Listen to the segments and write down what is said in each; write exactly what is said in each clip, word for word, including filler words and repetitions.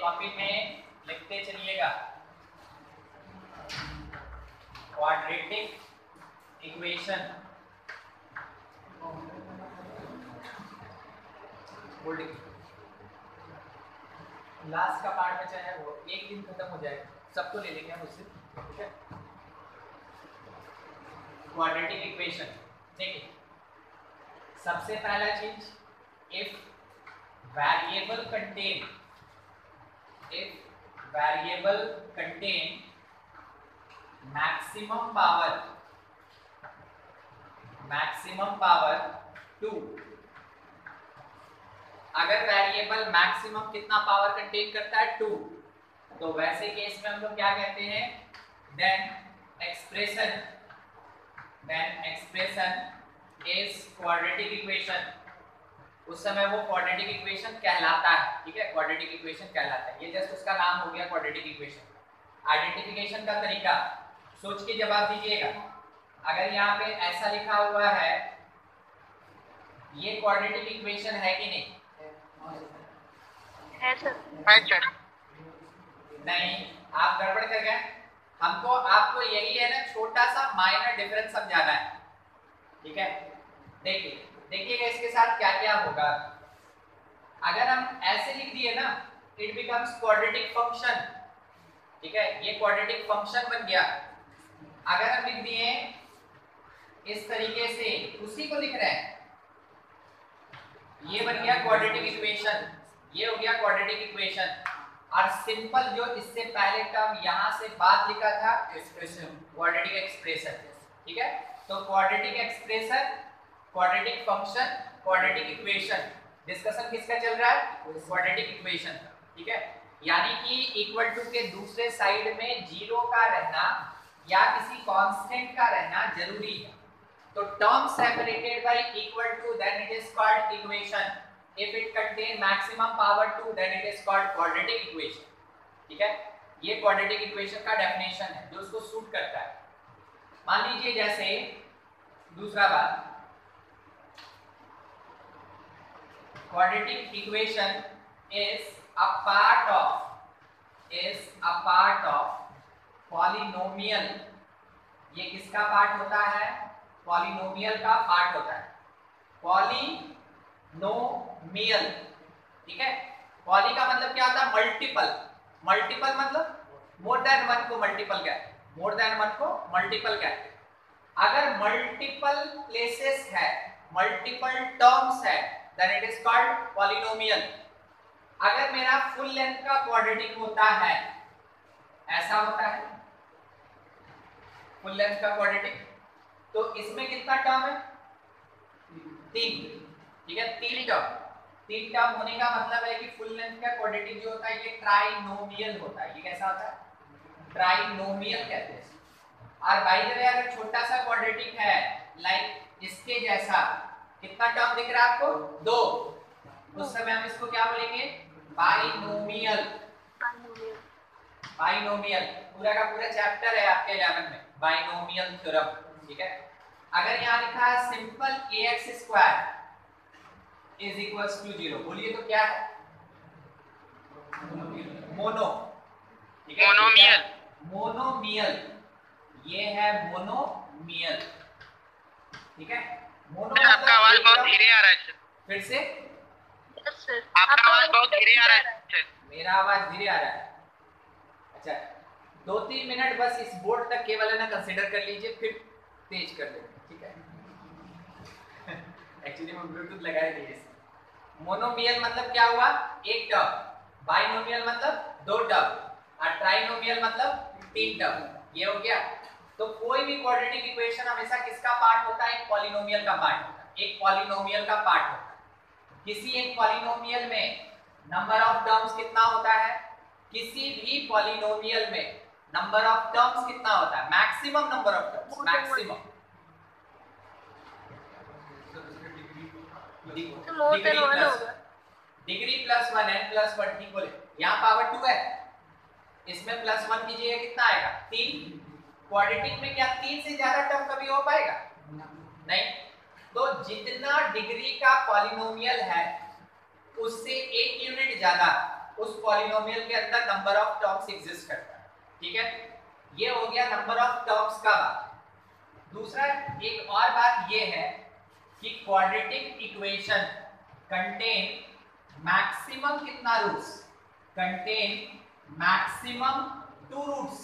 Copy में लिखते चलिएगा क्वाड्रेटिक इक्वेशन। लास्ट का पार्ट बचा है वो एक दिन खत्म हो जाएगा, सबको ले लेंगे हम उससे, ठीक है। क्वाड्रेटिक इक्वेशन देखिए, सबसे पहला चीज, if variable contain if variable contain maximum power maximum power two, अगर वेरिएबल मैक्सिमम कितना पावर कंटेन करता है टू, तो वैसे केस में हम लोग क्या कहते हैं, then expression then expression is quadratic equation. उस समय वो क्वाड्रेटिक इक्वेशन कहलाता है, ठीक है, क्वाड्रेटिक इक्वेशन कहलाता है। ये जस्ट उसका नाम हो गया क्वाड्रेटिक इक्वेशन। आइडेंटिफिकेशन का तरीका सोच के जवाब दीजिएगा। अगर यहाँ पे ऐसा लिखा हुआ है, ये क्वाड्रेटिक इक्वेशन है कि नहीं? है सर। नहीं, आप गड़बड़ कर गए। हमको आपको यही है ना, छोटा सा माइनर डिफरेंस समझाना है, ठीक है। देखिए देखिएगा इसके साथ क्या क्या होगा। अगर हम ऐसे लिख दिए ना, इट बिकम्स क्वाड्रेटिक फंक्शन, ठीक है, ये क्वाड्रेटिक फंक्शन बन गया। अगर हम लिख दिए इस तरीके से, उसी को लिख रहे हैं, ये बन गया क्वाड्रेटिक इक्वेशन, ये हो गया क्वाड्रेटिक इक्वेशन। और सिंपल जो इससे पहले टर्म यहां से बाद लिखा था, एक्सप्रेशन, क्वाड्रेटिक एक्सप्रेशन, ठीक है। तो quadratic expression, quadratic function, quadratic equation, discussion किसका चल रहा है? क्वाड्रेटिक इक्वेशन, ठीक है। यानी कि इक्वल टू के दूसरे साइड में जीरो का रहना या किसी कांस्टेंट का रहना जरूरी है। तो term separated by equal to, then it is called equation. If it contain maximum power two, then it is called quadratic equation, ठीक है। ये quadratic equation का definition है जो उसको सूट करता है। मान लीजिए जैसे दूसरा बात, quadratic equation is a part of is a part of polynomial। ये किसका पार्ट होता है? पॉलिनोमियल का पार्ट होता है। पॉली नोमियल, ठीक है। पॉली का मतलब क्या होता है? मल्टीपल। मल्टीपल मतलब मोर देन वन को मल्टीपल कहते हैं, मोर देन वन को मल्टीपल कहते हैं। अगर मल्टीपल प्लेसेस है, मल्टीपल टर्म्स है, then it is called polynomial. अगर मेरा फुल लेंथ का क्वाड्रेटिक होता है, ऐसा होता है फुल लेंथ का क्वाड्रेटिक, तो इसमें कितना टर्म है? तीन, ठीक है, तीन टर्म। तीन टर्म होने का मतलब है कि फुल लेंथ का क्वाड्रेटिक जो होता है ये ट्राइनोमियल होता है। ये कैसा होता है? ट्राइनोमियल कहते हैं। और बाय द वे अगर छोटा सा क्वाड्रेटिक है, लाइक इसके जैसा, कितना टर्म दिख रहा है आपको? दो। उस समय हम इसको क्या बोलेंगे? बाइनोमियल। बाइनोमियल पूरा का पूरा चैप्टर है आपके इलेवन में, बाइनोमियल थ्योरम, ठीक है। अगर यहाँ लिखा है simple ax square is equals to zero, बोलिए तो क्या है? मोनो, ठीक है, मोनोमियल। मोनोमियल, ये है मोनोमियल, ठीक है। मोनो सर आपका आवाज बहुत धीरे आ रहा है सर। फिर से सर आपका आवाज बहुत धीरे आ रहा है सर। मेरा आवाज धीरे आ रहा है? अच्छा, दो तीन मिनट बस इस बोर्ड तक केवल है ना कंसीडर कर लीजिए, फिर तेज कर लेंगे, ठीक है। एक्चुअली मैं ब्लूटूथ लगाया नहीं है। मोनोमियल मतलब क्या हुआ? एक टर्म। बाइनोमियल मतलब दो टर्म, और ट्राइनोमियल मतलब तीन टर्म। ये हो गया। तो कोई भी क्वाड्रेटिक इक्वेशन हमेशा किसका पार्ट होता है? एक पॉलिनोमियल का पार्ट होता है। एक पॉलिनोमियल का पार्ट होता है। किसी एक पॉलिनोमियल में नंबर ऑफ टर्म्स कितना होता है? किसी भी पॉलिनोमियल में नंबर ऑफ टर्म्स कितना होता है? Maximum number of terms, maximum. Degree plus one, n plus one equal, यहाँ पावर टू है, इसमें प्लस वन कीजिएगा कितना आएगा? तीन। क्वाड्रेटिक में क्या तीन से ज्यादा टर्म कभी हो पाएगा? नहीं। तो जितना डिग्री का पॉलिनोमियल है उससे एक यूनिट ज्यादा उस पॉलिनोमियल के अंदर नंबर ऑफ टर्म्स एग्जिस्ट करता है। ठीक है, ये हो गया नंबर ऑफ टर्म्स का बात। दूसरा एक और बात ये है कि क्वाड्रेटिक इक्वेशन कंटेन मैक्सिमम कितना roots, contain maximum two roots.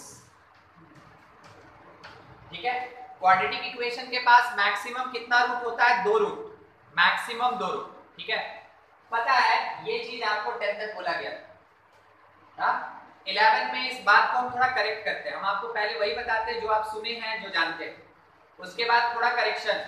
ठीक है, क्वाड्रेटिक इक्वेशन के पास मैक्सिमम कितना रूट होता है, दो रूट, मैक्सिमम दो रूट। ठीक है, पता है ये चीज आपको टेंथ तक बोला गया था। इलेवन में इस बात को हम थोड़ा करेक्ट करते हैं। हम आपको पहले वही बताते हैं जो आप सुने हैं, जो जानते हैं, उसके बाद थोड़ा करेक्शन।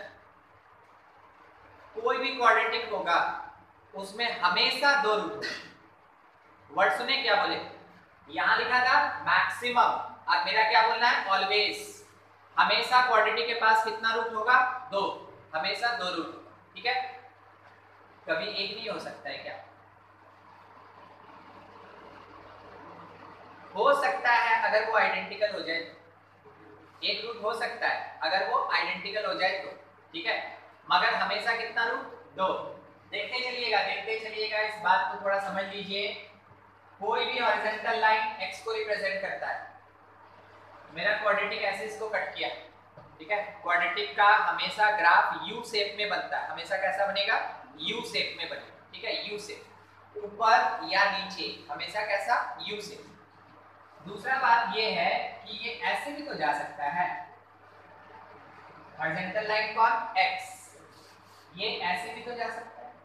कोई भी क्वाड्रेटिक होगा उसमें हमेशा दो रूट। वर्ड सुने क्या बोले, यहां लिखा था मैक्सिमम, और मेरा क्या बोलना है, ऑलवेज। हमेशा क्वाड्रेटिक के पास कितना रूट होगा, दो, हमेशा दो रूट। ठीक है, कभी एक नहीं हो सकता है क्या, हो सकता है अगर वो आइडेंटिकल हो जाए तो एक रूट हो सकता है, अगर वो आइडेंटिकल हो जाए तो। ठीक है, मगर हमेशा कितना रूट, दो। देखते चलिएगा देखते चलिएगा इस बात को थोड़ा समझ लीजिए। कोई भी हॉरिजॉन्टल लाइन एक्स को रिप्रेजेंट करता है। मेरा क्वाड्रेटिक ऐसे इसको कट किया। ठीक है, क्वाड्रेटिक का हमेशा ग्राफ यू शेप में बनता है, हमेशा कैसा बनेगा, यू शेप में बनेगा। ठीक है, यू शेप, ऊपर या नीचे, हमेशा कैसा, यू शेप। दूसरा बात ये है कि ये ऐसे भी तो जा सकता है, हॉरिजॉन्टल लाइन कौन, एक्स, ये ऐसे भी तो जा सकता है।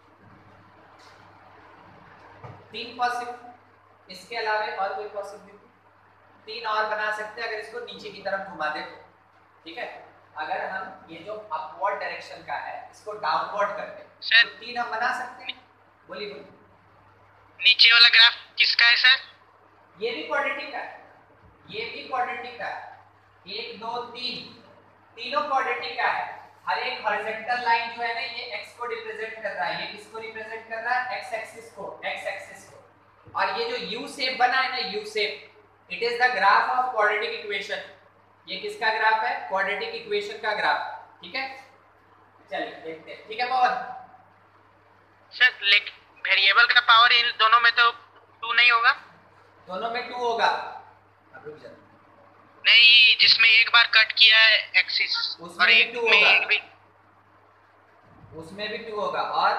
तीन पॉसिबल, इसके अलावा और कोई पॉसिबिलिटी, तीन और बना सकते हैं अगर इसको नीचे की तरफ घुमा दे तो। ठीक है, अगर हम ये जो अपवर्ड डायरेक्शन का है इसको डाउनवर्ड करते हैं सर, तो तीन हम बना सकते हैं। बोलिए बोलिए, नीचे वाला ग्राफ किसका है सर? ये भी क्वाड्रेटिक का है, ये भी क्वाड्रेटिक का है, एक दो तीन, तीनों क्वाड्रेटिक का है। हर एक हॉरिजॉन्टल लाइन जो है ना ये एक्स को रिप्रेजेंट कर रहा है, ये किसको रिप्रेजेंट कर रहा है, एक्स एक्सिस को, एक्स एक्सिस को। और ये जो यू शेप बना है ना, U shape, it is the graph of quadratic equation. ये किसका ग्राफ है, क्वाड्रेटिक इक्वेशन का ग्राफ। ठीक है, चलिए देखते हैं। ठीक है पवन सर, लेकिन वेरिएबल का पावर इन दोनों में तो टू नहीं होगा? दोनों में टू होगा। अब रुक जा, नहीं, जिसमें एक बार कट किया है एक्सिस उसमें और भी एक टू में होगा, एक भी, उसमें भी टू होगा, और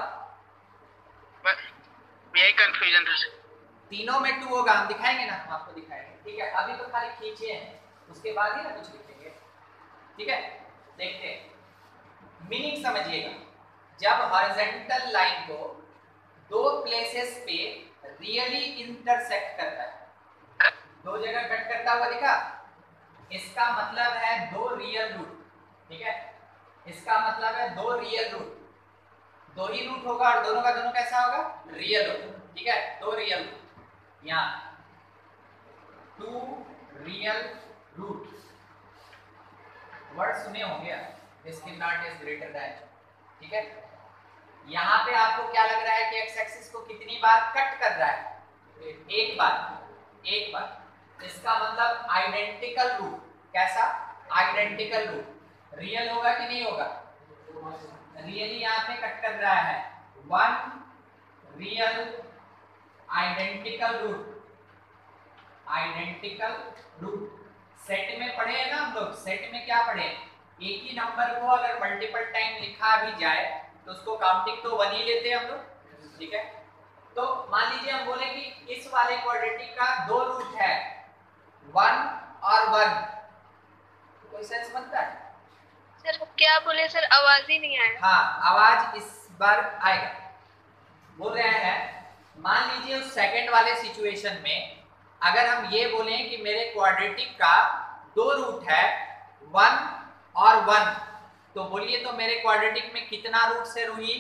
यही कंफ्यूजन था सर। तीनों में टू होगा। हम दिखाएंगे ना, हम आपको दिखाएंगे। ठीक है, अभी तो खाली खींचे हैं, उसके बाद ही ना कुछ लिखेंगे। ठीक है, देखते हैं, मीनिंग समझिएगा। जब हॉरिजॉन्टल लाइन को दो प्लेसेस पे रियली इंटरसेक्ट करता है, दो जगह कट करता हुआ दिखा, इसका मतलब है दो रियल रूट। ठीक है, इसका मतलब है दो रियल रूट, दो ही रूट होगा और दोनों का दोनों कैसा होगा, रियल रूट। ठीक है, दो रियल रूट, यहाँ टू रियल रूट। वर्ड सुने होंगे, इसके नॉट इज ग्रेटर दैन। ठीक है, यहाँ पे आपको क्या लग रहा है कि एक्स एक्सिस को कितनी बार कट कर रहा है, एक बार, एक बार। इसका मतलब आइडेंटिकल रूट, कैसा, आइडेंटिकल रूट। रियल होगा कि नहीं होगा, रियली यहाँ पे कट कर रहा है, one real identical root, identical root. Set में पढ़े हैं ना हम लोग, सेट में क्या पढ़े, एक ही नंबर को अगर मल्टीपल टाइम लिखा भी जाए तो उसको काउंटिंग तो वन ही लेते हैं हम लोग। ठीक है, तो मान लीजिए हम बोले कि इस वाले क्वाड्रेटिक का दो रूट है, वन और वन, तो कोई सेंस बनता है? सर क्या बोले सर, आवाज ही नहीं आया। हाँ, आवाज इस बार आएगा। बोल रहे हैं, मान लीजिए उस सेकंड वाले सिचुएशन में अगर हम ये बोलें कि मेरे क्वाड्रेटिक का दो रूट है, वन और वन, तो बोलिए तो मेरे क्वाड्रेटिक में कितना रूट से हुई,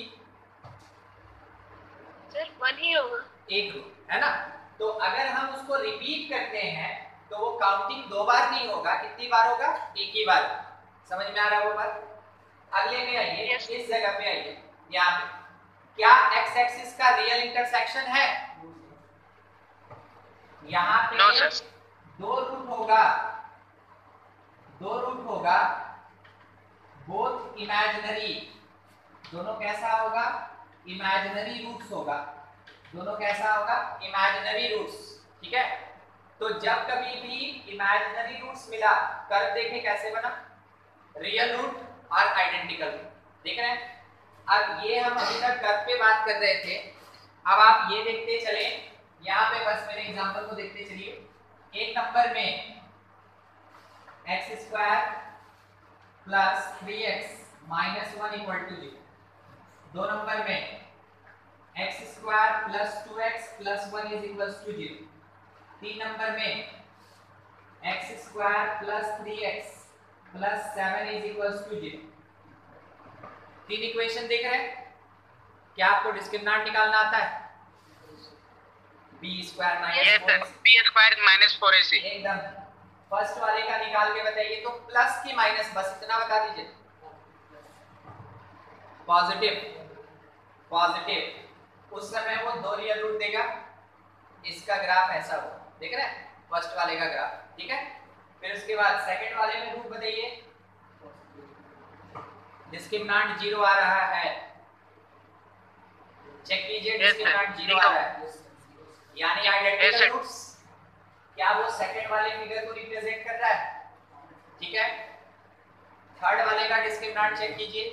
सर वन ही होगा, एक रूट है ना। तो अगर हम उसको रिपीट करते हैं तो वो काउंटिंग दो बार नहीं होगा, कितनी बार होगा, एक ही बार। समझ में आ रहा है वो बात? अगले में आइए, yes. इस जगह पे आइए, यहाँ पे क्या एक्स एक्सिस का रियल इंटरसेक्शन है, यहाँ पे no, sir. दो रूट होगा, दो रूट होगा, बोथ इमेजिनरी, दोनों कैसा होगा, इमेजिनरी रूट्स होगा। दोनों कैसा होगा, इमेजिनरी रूट्स। ठीक है, तो जब कभी भी इमेजिनरी रूट्स मिला, कर्व देखें कैसे बना, रियल रूट और आइडेंटिकल रूट। देख रहे हैं, अब ये हम अभी तक कर्व पे बात कर रहे थे, अब आप ये देखते चले, यहाँ पे बस मेरे एग्जांपल को देखते चलिए। एक नंबर में x square plus three x minus one equal to zero, दो नंबर में x square plus two x plus one is equal to zero, तीन नंबर में x square plus three x plus seven is equal to zero. तीन equation देख रहे हैं, क्या आपको डिस्क्रिमिनेंट निकालना आता है, b square minus four b square minus four a c, एकदम फर्स्ट वाले का निकाल के बताइए, तो प्लस की माइनस बस इतना बता दीजिए, पॉजिटिव पॉजिटिव, उस समय वो दो रियल रूट देगा, इसका ग्राफ ऐसा हो, देख रहे हैं फर्स्ट वाले का ग्राफ। ठीक है, फिर उसके बाद सेकंड वाले में रूट बताइए, डिस्क्रिमिनेंट जीरो आ रहा है, चेक कीजिए डिस्क्रिमिनेंट जीरो आ रहा है, यानी आइडेंटिकल रूट्स, क्या वो सेकंड वाले फिगर को रिप्रेजेंट कर रहा है। ठीक है, थर्ड वाले का डिस्क्रिमिनेंट चेक कीजिए,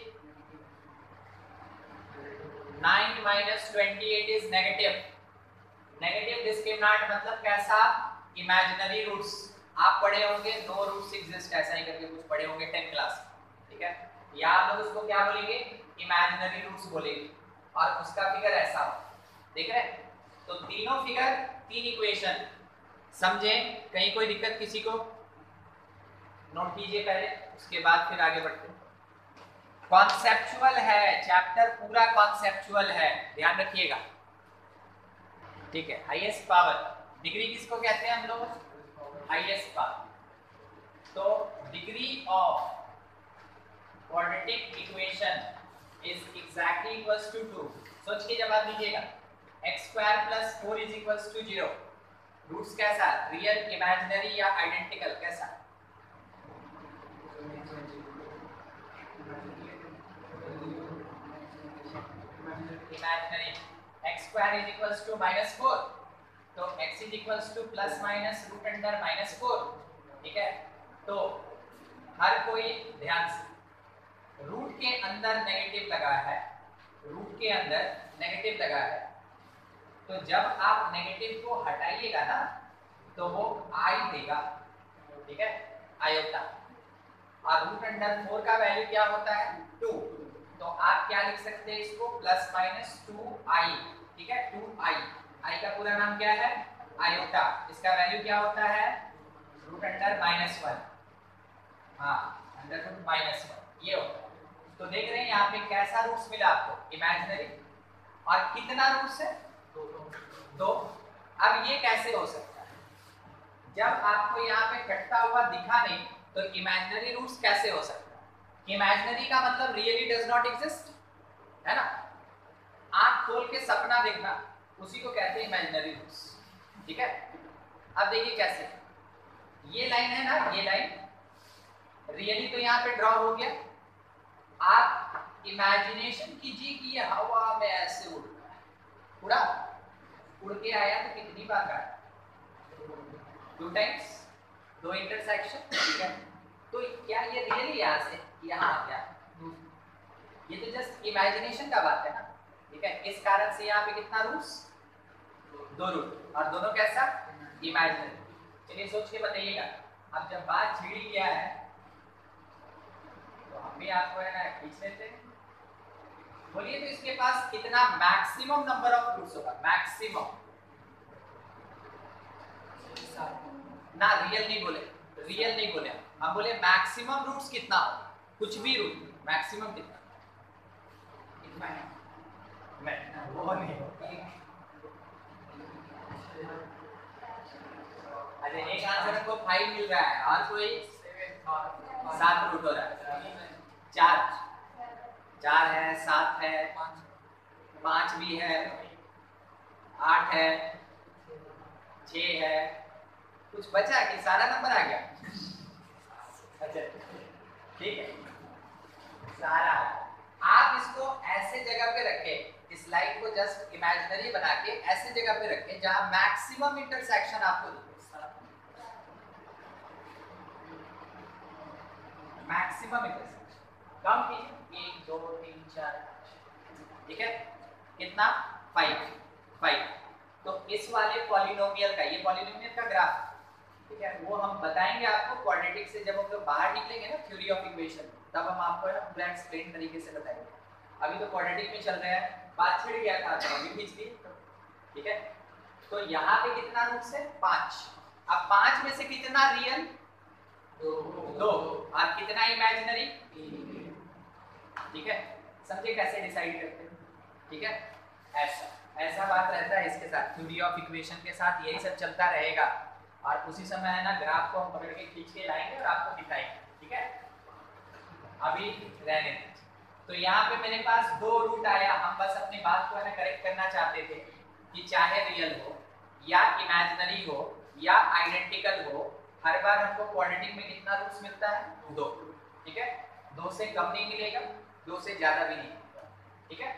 nine minus twenty eight is negative, negative discriminant मतलब कैसा, इमेजिनरी रूट्स। आप पढ़े होंगे नो रूट्स एग्जिस्ट, ऐसा ही करके कुछ पढ़े होंगे टेंथ क्लास। ठीक है, या आप लोग उसको क्या बोलेंगे, इमेजिनरी रूट्स बोलेंगे, और उसका फिगर ऐसा हो, देख रहे हैं। तो तीनों फिगर, तीन इक्वेशन, समझे, कहीं कोई दिक्कत किसी को, नोट कीजिए पहले, उसके बाद फिर आगे बढ़ते हैं। कॉन्सेप्चुअल है चैप्टर, पूरा कॉन्सेप्चुअल है, ध्यान रखिएगा। ठीक है, हाईएस्ट पावर डिग्री किसको कहते हैं हम लोग, हाईएस्ट पावर। तो degree of quadratic equation is exactly equals to two. सोच के जवाब दीजिएगा, x square plus four is equals to zero, roots कैसा, रियल, इमेजिनरी या आइडेंटिकल, कैसा, imaginary. X square is equals to minus four, तो x is equals to plus minus root under minus four. ठीक है, तो हर कोई ध्यान से, रूट के अंदर नेगेटिव लगा है, रूट के अंदर नेगेटिव लगा है, तो जब आप नेगेटिव को हटाइएगा ना, तो वो आई देगा। ठीक है, आयोटा, और रूट अंडर फोर का वैल्यू क्या होता है, टू, तो आप क्या लिख सकते हैं इसको, प्लस माइनस टू आई। ठीक है, टू आई, आई का पूरा नाम क्या है, आयोटा, इसका वैल्यू क्या होता है, रूट अंडर माइनस वन, हाँ अंडर रूट माइनस वन, ये होता है। तो देख रहे हैं यहाँ पे कैसा रूट्स मिला आपको, इमेजिनरी, और कितना रूट्स है, दो। अब ये कैसे हो सकता है, जब आपको यहाँ पे कटता हुआ दिखा नहीं, तो इमेजिनरी रूट्स कैसे हो सकता है। इमेजिनरी का मतलब रियली डज नॉट एग्जिस्ट, है ना, आंख खोल के सपना देखना, उसी को कहते हैं इमेजिनरी रूट्स। ठीक है, अब देखिए कैसे, ये लाइन है ना, ये लाइन रियली तो यहाँ पे ड्रॉ हो गया, आप इमेजिनेशन कीजिए कि ये हवा में ऐसे उड़ रहा है, उड़ा, उड़ के आया तो कितनी बार आया, टू टाइम्स, दो इंटरसेक्शन। ठीक है, तो क्या ये रियली यहाँ से यहाँ आ गया, ये तो जस्ट इमेजिनेशन का बात है ना। ठीक है, इस कारण से यहाँ पे कितना रूट्स, दो रूट, और दोनों कैसा, इमेजिनरी। चलिए सोच के बताइएगा, अब जब बात छिड़ी गया है तो हम भी आपको है ना खींच लेते हैं, बोलिए तो इसके पास कितना मैक्सिमम नंबर ऑफ रूट्स होगा, मैक्सिमम ना, रियल नहीं बोले, रियल नहीं बोले, हम बोले मैक्सिमम रूट्स कितना हो, कुछ भी रूट मैक्सिमम कितना, इतना है, मैं वो नहीं। अच्छा, एक आंसर को फाइव मिल रहा है, और कोई सात रूट हो रहा है, चार, चार है, सात है, पांच भी है, आठ है, छह है, कुछ बचा कि सारा नंबर आ गया। अच्छा ठीक है, सारा, आप इसको ऐसे जगह पे रखें, इस लाइन को जस्ट इमेजिनरी बना के ऐसे जगह पे रखें जहां मैक्सिमम इंटरसेक्शन आपको दिखे, मैक्सिमम इंटरसेक्शन। कम कीजिए, एक दो तीन चार, ठीक है, कितना, फाइव फाइव। तो इस वाले पॉलिनोमियल का, ये पॉलिनोमियल का ग्राफ, ठीक है, वो हम बताएंगे आपको क्वाड्रेटिक से जब हम लोग बाहर निकलेंगे ना थ्योरी ऑफ इक्वेशन, तब हम आपको ना पूरा एक्सप्लेन तरीके से बताएंगे। अभी तो क्वाड्रेटिक में चल रहा है, बात छिड़ गया था तो अभी खींच ली, ठीक है। तो यहाँ पे कितना रूट्स है, पांच। अब पांच में से कितना रियल, दो, दो। और कितना इमेजिनरी, ठीक है। समझे कैसे डिसाइड करते हैं, ठीक है। ऐसा ऐसा बात रहता है इसके साथ, थ्योरी ऑफ इक्वेशन के साथ यही सब चलता रहेगा। और उसी समय है ना ग्राफ को हम पकड़ के खींच के लाएंगे और आपको दिखाएंगे, ठीक है। अभी रहने दें। तो यहाँ पे मेरे पास दो रूट आया, हम बस अपनी बात को है ना करेक्ट करना चाहते थे कि चाहे रियल हो या इमेजिनरी हो या आइडेंटिकल हो, हर बार हमको क्वाड्रेटिक में कितना रूट्स मिलता है, दो, ठीक है। दो से कम नहीं मिलेगा, दो से ज्यादा भी नहीं मिलेगा, ठीक है।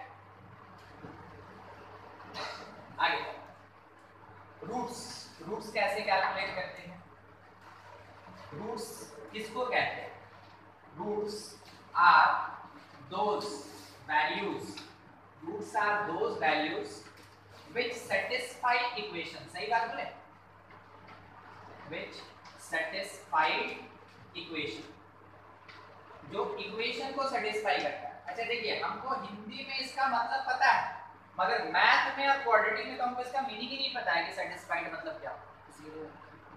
आगे रूट्स, रूट्स कैसे कैलकुलेट करते हैं, रूट्स किसको कहते हैं, roots are those values, roots are those values which satisfy equation, सही बात बोले, which satisfied equation, जो इक्वेशन को सेटिस्फाई करता है। अच्छा देखिए, हमको हिंदी में इसका मतलब पता है, मगर मैथ में और क्वाड्रेटिक में तो हमको इसका मीनिंग ही नहीं पता है कि सेटिस्फाइड मतलब क्या होता,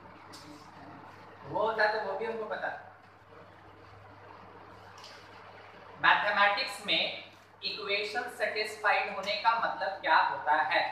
वो होता तो वो भी हमको पता। मैथमेटिक्स में इक्वेशन सेटिस्फाइड होने का मतलब क्या होता है,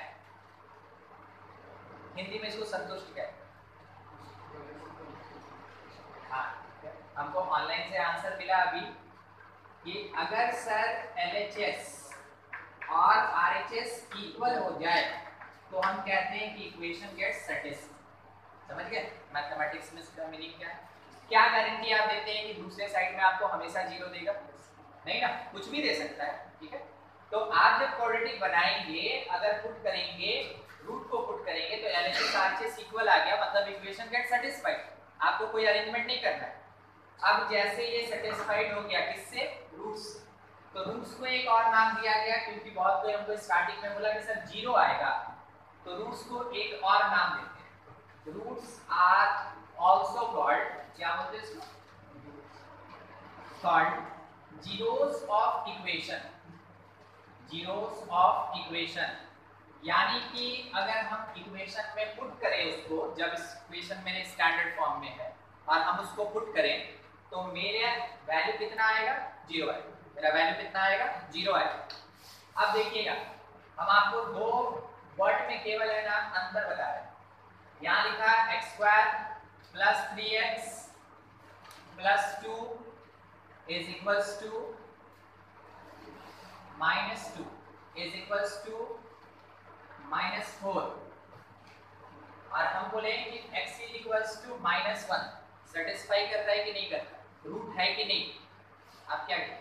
हिंदी में इसको संतुष्ट कहते हैं। हाँ, हमको ऑनलाइन से आंसर मिला अभी कि अगर सर एलएचएस और आरएचएस इक्वल हो जाए तो हम कहते हैं कि इक्वेशन गेट्स सेटिस्फाइड। समझ गए मैथमेटिक्स में इसका मीनिंग क्या है। क्या गारंटी आप देते हैं कि दूसरे साइड में आपको हमेशा जीरो देगा, नहीं ना, कुछ भी दे सकता है, ठीक है। तो आप जब क्वाड्रेटिक बनाएंगे, अगर पुट करेंगे, रूट को पुट करेंगे तो एलएचएस आरएचएस इक्वल आ गया, मतलब इक्वेशन गेट सेटिस्फाइड, आपको कोई अरेंजमेंट नहीं करना है। अब जैसे ये सेटिस्फाइड हो गया किससे, रूट्स, तो रूट्स को एक और नाम दिया गया, क्योंकि बहुत कोई हमको स्टार्टिंग में बोला कि सर जीरो आएगा, तो रूट्स को एक और नाम देते हैं, रूट्स आर आल्सो कॉल्ड, क्या बोलते हैं इसको, called zeros of equation, zeros of equation. यानी कि अगर हम इक्वेशन में पुट करें उसको, जब इस इक्वेशन मेरे स्टैंडर्ड फॉर्म में है और हम उसको पुट करें तो मेरे वैल्यू कितना आएगा, जीरो आएगा, मेरा वैल्यू कितना आएगा, जीरो आएगा। अब देखिएगा, हम आपको दो वर्ड में केवल है ना अंतर बता रहे हैं। यहाँ लिखा है x square plus three x plus two is equals to minus two is equals to minus four, और हम बोले कि x is equals to minus one, satisfy कर रहा है कि नहीं कर रहा, रूट है कि नहीं, आप क्या करें,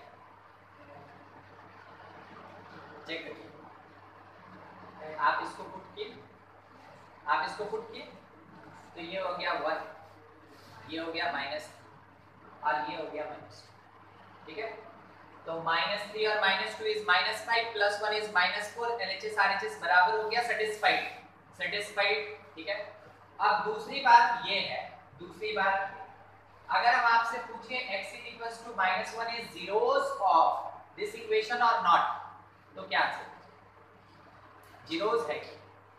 चेक करिए। आप इसको पुट किए, आप इसको पुट किए तो ये हो गया वन, ये हो गया माइनस और ये हो गया माइनस, ठीक है। तो माइनस थ्री और minus two is minus five plus one is minus four, LHS RHS बराबर हो गया सेटिस्फाइड, सेटिस्फाइड, ठीक है। अब दूसरी बात ये है, दूसरी बात अगर हम आपसे पूछे x is equals to minus one is zeros of this equation or not, तो क्या आंसर, जीरोस है।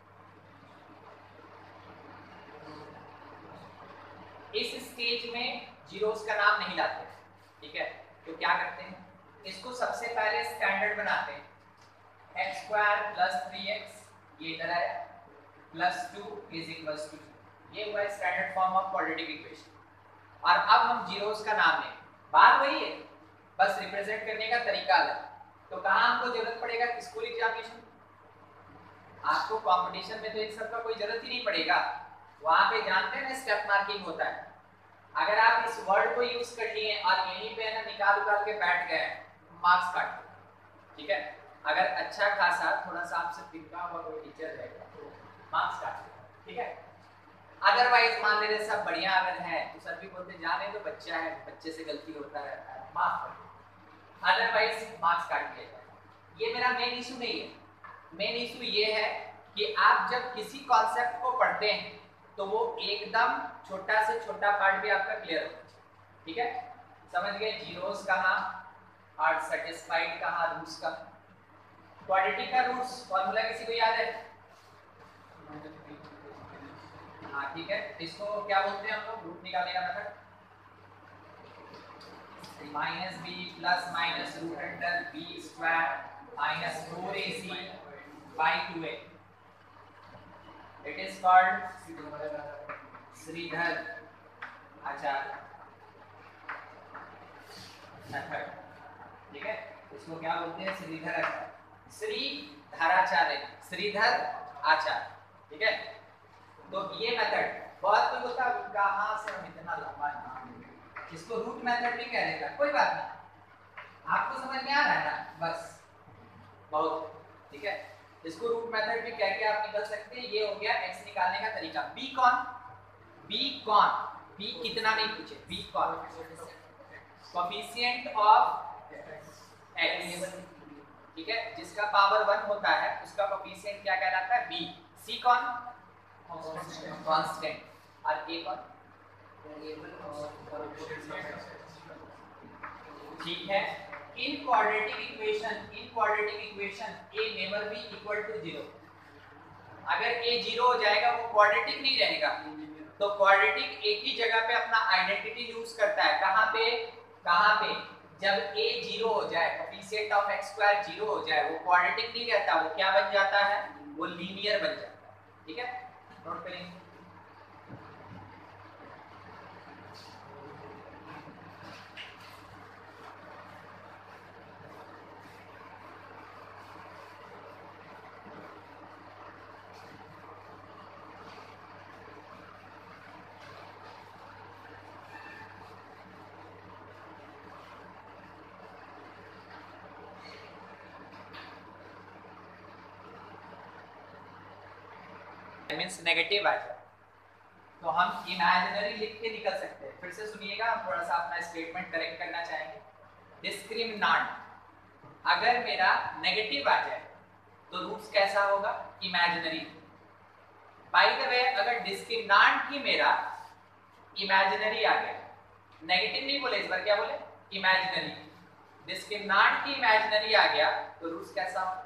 इस स्टेज में जीरोस का नाम नहीं लाते, ठीक है। तो क्या करते हैं, इसको सबसे पहले स्टैंडर्ड बनाते हैं, x square plus three x, ये इधर आया, plus two is equals to, two हुआ standard form of quadratic equation. और अब हम जीरोस का नाम लें, बात वही है, बस रिप्रेजेंट करने का तरीका अलग। तो कहाँ हमको जरूरत पड़ेगा, स्कूल एग्जामिनेशन, आपको कंपटीशन में तो इन सब का कोई जरूरत ही नहीं पड़ेगा, वहां पे जानते हैं ना स्टेप मार्किंग होता है। अगर आप इस वर्ड को यूज कर लिए और यहीं पे ना निकाल उकाल के बैठ गए, मार्क्स काट, ठीक है। अगर अच्छा खासा थोड़ा सा आपसे पिका हुआ कोई टीचर रहेगा तो मार्क्स काट देगा, ठीक है। अदरवाइज मान ले सब बढ़िया अगर है तो सर भी बोलते जाने तो बच्चा है, बच्चे से गलती होता रहता है, माफ कर दो, अदरवाइज मार्क्स काट दिया जाएगा। ये मेरा मेन इशू नहीं है। मेन इशू ये है कि आप जब किसी कॉन्सेप्ट को पढ़ते हैं तो वो एकदम छोटा से छोटा पार्ट भी आपका क्लियर हो, ठीक है। समझ गए जीरोस कहाँ और सेटिस्फाइड कहाँ, रूट्स का, क्वाड्रेटिक का रूट्स फॉर्मूला किसी को याद है? हाँ ठीक है, इसको क्या बोलते हैं हम लोग रूट निकालने का method? Minus B plus minus root under B square minus four a c by two a. It is called Shridhar Acharya method, ठीक है। इसको क्या बोलते हैं? श्रीधर आचार्य, श्रीधराचार्य, श्रीधर आचार्य, ठीक है। तो ये मेथड बहुत कुछ होता है, कहाँ से हम इतना लंबा नाम, इसको रूट मेथड भी कह देगा, कोई बात नहीं, आपको समझ में आ रहा है ना, बस बहुत, ठीक है। इसको रूट मेथड भी कह के आप निकल सकते हैं। ये हो गया x निकालने का तरीका। b कौन? b कौन? b कितना नहीं पूछे, b कौन? कोएफिशिएंट ऑफ x, ठीक है, जिसका पावर वन होता है उसका कोएफिशिएंट क्या कहलाता है? b। c कौन? कांस्टेंट। और a कौन? ठीक है। In quadratic equation in quadratic equation a never be equal to zero. अगर a जीरो हो जाएगा वो क्वाड्रेटिक नहीं रहेगा। तो क्वाड्रेटिक एक ही जगह पे अपना आइडेंटिटी यूज करता है, कहां पे? कहां पे? जब a जीरो हो जाए, coefficient of x square zero हो जाए, वो क्वाड्रेटिक नहीं रहता, वो क्या बन जाता है? वो लीनियर बन जाता है, ठीक है। नोट करेंगे। मींस नेगेटिव आ जाए तो हम इमेजिनरी लिख के निकल सकते हैं। फिर से सुनिएगा, थोड़ा सा अपना स्टेटमेंट करेक्ट करना चाहेंगे। डिस्क्रिमिनांट अगर मेरा नेगेटिव आ जाए तो रूट्स कैसा होगा? इमेजिनरी। बाय द वे अगर डिस्क्रिमिनांट ही मेरा इमेजिनरी आ गया, नेगेटिव नहीं बोले इस बार, क्या बोले? इमेजिनरी। डिस्क्रिमिनांट की इमेजिनरी आ गया तो रूट्स कैसा होगा?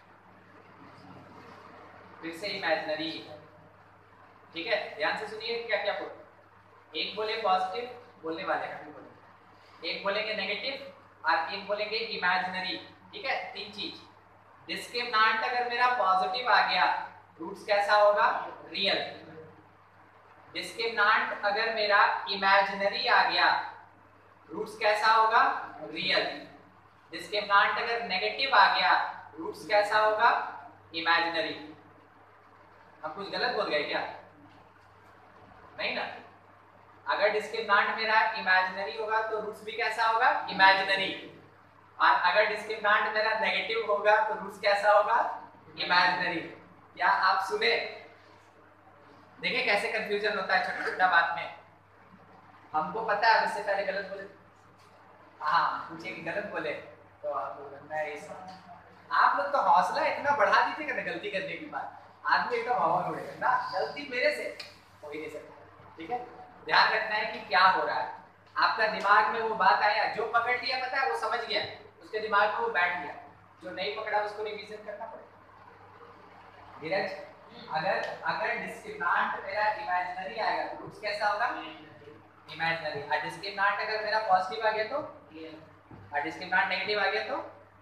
फिर से इमेजिनरी है, ठीक है। ध्यान से सुनिए क्या क्या बोले। एक बोले पॉजिटिव, बोलने वाले का भी बोले, एक बोलेंगे नेगेटिव और एक बोलेंगे इमेजिनरी, ठीक है। तीन चीज। डिस्क्रिमिनांट अगर मेरा पॉजिटिव आ गया रूट्स कैसा होगा? रियल। डिस्क्रिमिनांट अगर मेरा इमेजिनरी आ गया रूट्स कैसा होगा? रियल। डिस्क्रिमिनांट अगर नेगेटिव आ गया रूट्स कैसा होगा? इमेजिनरी। हम कुछ गलत बोल गए क्या? नहीं ना। अगर डिस्क्रिमिनांट मेरा इमेजिनरी होगा तो रूट्स भी कैसा होगा? इमेजिनरी। और अगर डिस्क्रिमिनांट मेरा नेगेटिव होगा तो रूट्स कैसा होगा? इमेजिनरी। क्या आप सुने? देखिए कैसे कंफ्यूजन होता है छोटा छोटा बात में। हमको पता है इससे पहले गलत बोले, हाँ पूछे कि गलत बोले तो आप आप लोग तो हौसला इतना बढ़ा दीजिएगा ना गलती करने के बाद, आदमी एकदम हवा उड़ेगा ना। गलती मेरे से हो ही नहीं सकता, ठीक है। ध्यान रखना है कि क्या हो रहा है। आपका दिमाग में वो बात आया, जो पकड़ लिया पता है वो समझ गया, उसके दिमाग में वो बैठ गया, जो नहीं पकड़ा उसको रिवीजन करना पड़ेगा। धीरज, अगर अगर डिस्क्रिमिनांट मेरा इमेजिनरी आएगा तो रूट्स कैसा होगा? इमेजिनरी। और डिस्क्रिमिनांट अगर मेरा पॉजिटिव आ गया तो, और डिस्क्रिमिनांट नेगेटिव आ गया तो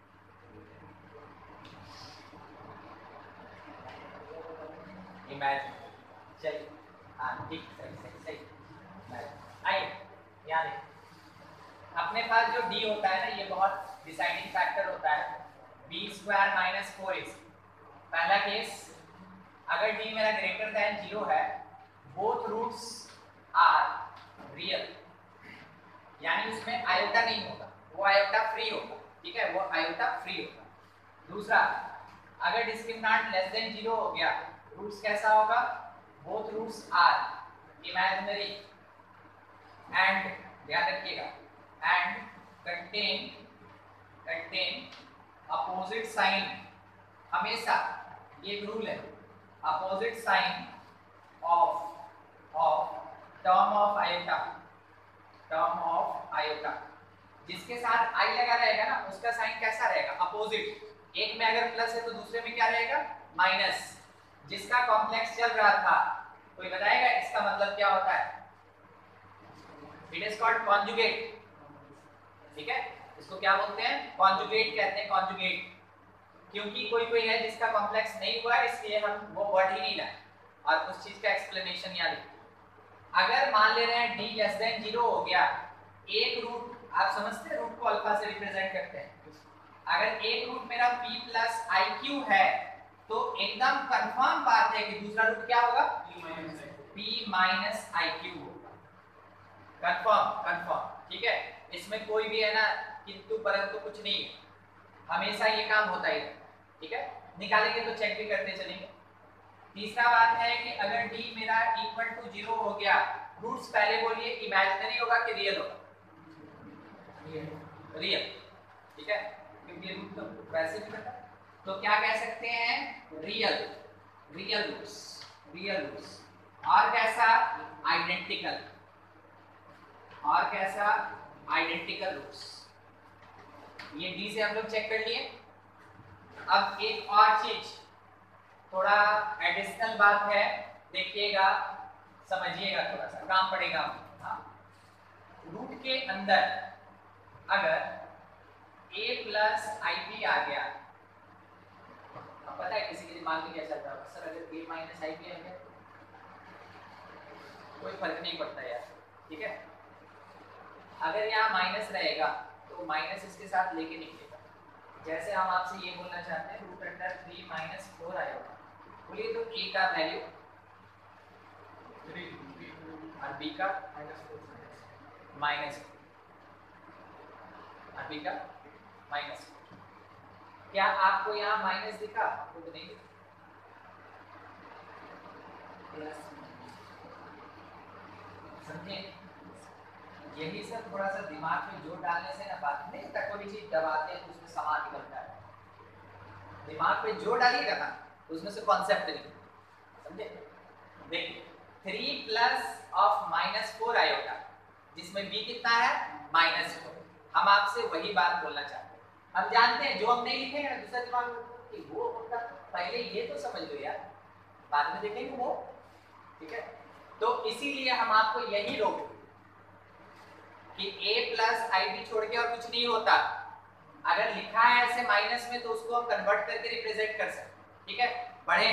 इमेजिन। चलिए हाँ ठीक, सही सही सही। आइए यहाँ देखिए, अपने पास जो d होता है ना ये बहुत डिसाइडिंग फैक्टर होता है। B square minus four is पहला केस। अगर d मेरा ग्रेटर देन जीरो है, बोथ रूट्स आर रियल, यानी उसमें आयोटा नहीं होगा, वो आयोटा फ्री होगा, ठीक है, वो आयोटा फ्री होगा। दूसरा, अगर डिस्क्रिमिनेंट लेस देन जीरो हो गया, रूट्स कैसा होगा? Both roots are imaginary and, ध्यान रखिएगा, and contain contain opposite sign. हमेशा ये एक रूल है, opposite sign of of term of iota, term of iota. जिसके साथ आई लगा रहेगा ना, उसका साइन कैसा रहेगा? अपोजिट। एक में अगर प्लस है तो दूसरे में क्या रहेगा? माइनस। जिसका कॉम्प्लेक्स चल रहा था, कोई बताएगा इसका मतलब क्या होता है? It is called conjugate. ठीक है, इसको क्या बोलते हैं? कॉन्जुगेट कहते हैं, कॉन्जुगेट। क्योंकि कोई कोई है जिसका कॉम्प्लेक्स नहीं हुआ है, इसलिए हम वो वर्ड ही नहीं लाए और उस चीज का एक्सप्लेनेशन याद रखिए। अगर मान ले रहे हैं d लेस देन जीरो हो गया, एक रूट, आप समझते हैं रूट को अल्फा से रिप्रेजेंट करते हैं। अगर एक रूट मेरा p प्लस आई क्यू है, तो एकदम कंफर्म बात है कि दूसरा रूट क्या होगा? p माइनस आई क्यू होगा। कंफर्म कंफर्म, ठीक है। इसमें कोई भी है ना किंतु परंतु कुछ नहीं है, हमेशा ये काम होता ही है। ठीक है, निकालेंगे तो चेक भी करते चलेंगे। तीसरा बात है कि अगर d मेरा इक्वल टू जीरो हो गया, रूट्स पहले बोलिए इमेजिनरी होगा कि रियल होगा? रियल। ठीक है, क्योंकि रूट तो वैसे भी पता, तो क्या कह सकते हैं? Real, real roots, real roots. और कैसा? आइडेंटिकल, और कैसा? Identical roots. ये डी से हम लोग चेक कर लिए। अब एक और चीज, थोड़ा एडिशनल बात है, देखिएगा, समझिएगा, थोड़ा सा काम पड़ेगा। हाँ, रूट के अंदर अगर a प्लस आई बी आ गया, अब पता है किसी के दिमाग में क्या चल रहा है? सर अगर a माइनस आई बी आ गया कोई फर्क नहीं पड़ता यार। ठीक है, अगर यहाँ माइनस रहेगा तो माइनस इसके साथ लेके निकलेगा। जैसे हम आपसे ये बोलना चाहते हैं root under three minus four आया होगा, बोलिए तो a का वैल्यू थ्री और b का माइनस और b का माइनस। क्या आपको यहाँ माइनस दिखा? आपको तो नहीं दिखा। समझे? यही सब थोड़ा सा दिमाग में जोर डालने से ना बात नहीं, तक कोई चीज दबाते हैं तो उसमें सामान निकलता है। दिमाग पे जोर डालिएगा ना, उसमें से कॉन्सेप्ट निकलता है। समझे? देखिए, three plus of minus four iota, जिसमें b कितना है? Minus four. हम आपसे वही बात बोलना चाहते हैं। हम जानते हैं जो हम नहीं लिखेंगे ना, दूसरा दिमाग कि वो मतलब पहले ये तो समझ लो यार, बाद में देखेंगे वो। ठीक है, तो इसीलिए हम आपको यही रोक कि a प्लस आई बी छोड़ के और कुछ नहीं होता। अगर लिखा है ऐसे माइनस में तो उसको हम कन्वर्ट करके रिप्रेजेंट कर सकते। ठीक है, बढ़े।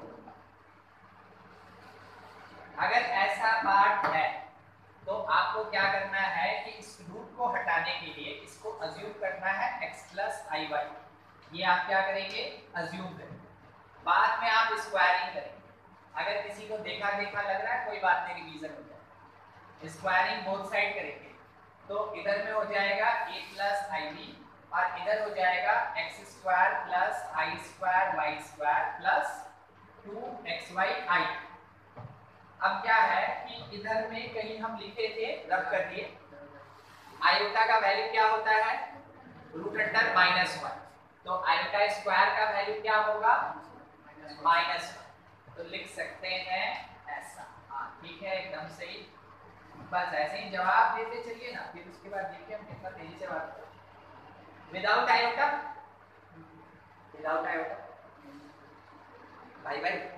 अगर ऐसा पार्ट है तो आपको क्या करना है कि इस रूट को हटाने के लिए इसको अज्यूम करना है x प्लस आई वाई। ये आप क्या करेंगे? अज्यूम करेंगे। बाद में आप स्क्वायरिंग करेंगे। अगर किसी को देखा देखा लग रहा है कोई बात नहीं, रिवीजन हो जाए। स्क्वायरिंग बोथ साइड करेंगे तो इधर में हो जाएगा a प्लस आई बी और इधर हो जाएगा x square plus i square y square plus two x y i. अब क्या है कि इधर में कहीं हम लिखे थे, रब कर दिए, आयोटा का वैल्यू क्या होता है? Root under minus one. तो आयोटा स्क्वायर का वैल्यू क्या होगा? Minus one. तो लिख सकते हैं ऐसा। हाँ ठीक है, एकदम सही। बस ऐसे ही जवाब देते चलिए ना, फिर उसके बाद देखिए हम कितना तेजी से बात करते। विदाउट आयोटा, विदाउट आयोटा भाई भाई,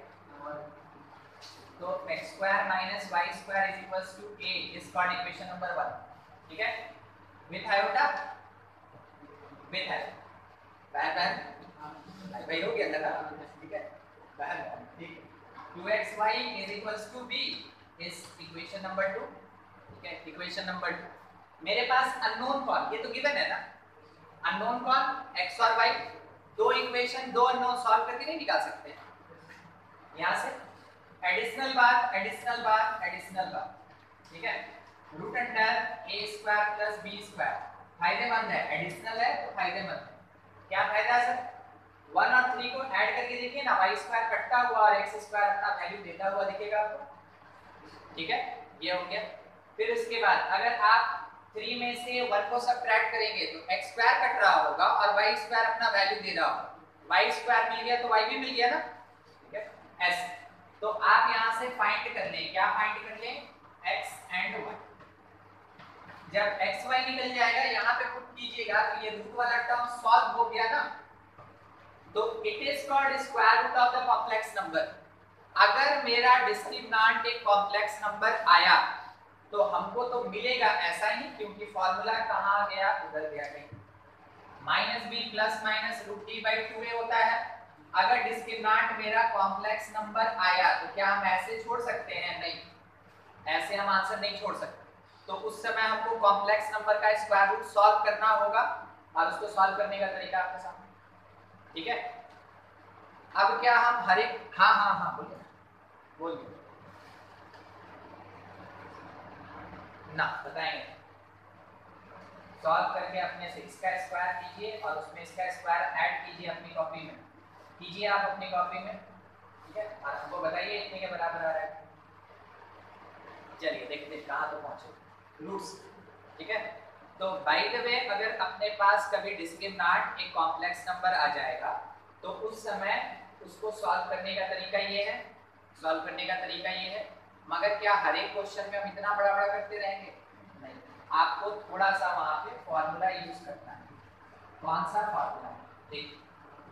तो x square minus y square is equals to a is called equation number one. ठीक है, विथ आयोटा, विथ आयोटा बहन बहन भाई भाई हो गया लगा। ठीक है, बहन ठीक है। Two x y is equals to b is equation number two. ठीक है, इक्वेशन नंबर टू। मेरे पास अननोन कौन, ये तो गिवन है ना, अननोन कौन? एक्स और वाई। दो इक्वेशन दो अननोन सॉल्व करके नहीं निकाल सकते यहाँ से। एडिशनल बात, एडिशनल बात, एडिशनल बात। ठीक है, रूट अंडर ए स्क्वायर प्लस बी स्क्वायर फायदेमंद है, एडिशनल है तो फायदेमंद है। क्या फायदा है सर? वन और थ्री को ऐड करके देखिए ना, वाई स्क्वायर कटता हुआ और एक्स स्क्वायर अपना वैल्यू देता हुआ दिखेगा आपको। ठीक है, ये हो गया। फिर उसके बाद अगर आप थ्री में से वन को सब्ट्रैक्ट करेंगे तो एक्स स्क्वायर कट रहा होगा और वाई स्क्वायर अपना वैल्यू दे रहा होगा। वाई स्क्वायर मिल गया तो वाई भी मिल गया ना, ठीक है ऐसे। तो आप यहां से फाइंड कर लें, क्या फाइंड कर लें, एक्स एंड वाई। जब एक्स वाई निकल जाएगा यहां पे पुट कीजिएगा तो ये रूट वाला टर्म सॉल्व हो गया ना, तो it is called square root of the complex number. अगर मेरा डिस्क्रिमिनेंट एक कॉम्प्लेक्स नंबर आया तो हमको तो मिलेगा ऐसा ही, क्योंकि फॉर्मूला कहां गया, उधर गया कहीं। Minus B plus minus root d by two a होता है। अगर डिस्क्रिमिनेंट मेरा कॉम्प्लेक्स नंबर आया तो क्या हम ऐसे छोड़ सकते हैं, नहीं, ऐसे हम आंसर नहीं छोड़ सकते। तो उस समय हमको कॉम्प्लेक्स नंबर का स्क्वायर रूट सॉल्व करना होगा और उसको सॉल्व करने का तरीका आपके सामने, ठीक है। अब क्या हम हर एक, हाँ हाँ हाँ बोलिए बोलिए ना, बताएंगे। सॉल्व करके अपने से इसका स्क्वायर कीजिए और उसमें इसका स्क्वायर ऐड कीजिए अपनी कॉपी में, कीजिए आप अपनी कॉपी में, ठीक है। और हमको बताइए इतने के बराबर आ रहा है। चलिए देखते हैं कहाँ तो पहुंचे, रूट्स, ठीक है। तो बाय द वे अगर अपने पास कभी डिस्क्रिमिनेंट एक कॉम्प्लेक्स नंबर आ जाएगा तो उस समय उसको सॉल्व करने का तरीका ये है, सॉल्व करने का तरीका ये है। मगर क्या हर एक क्वेश्चन में हम इतना बड़ा बड़ा करते रहेंगे, नहीं, आपको थोड़ा सा वहां पे फॉर्मूला यूज करना है। कौन सा फॉर्मूला, देखिए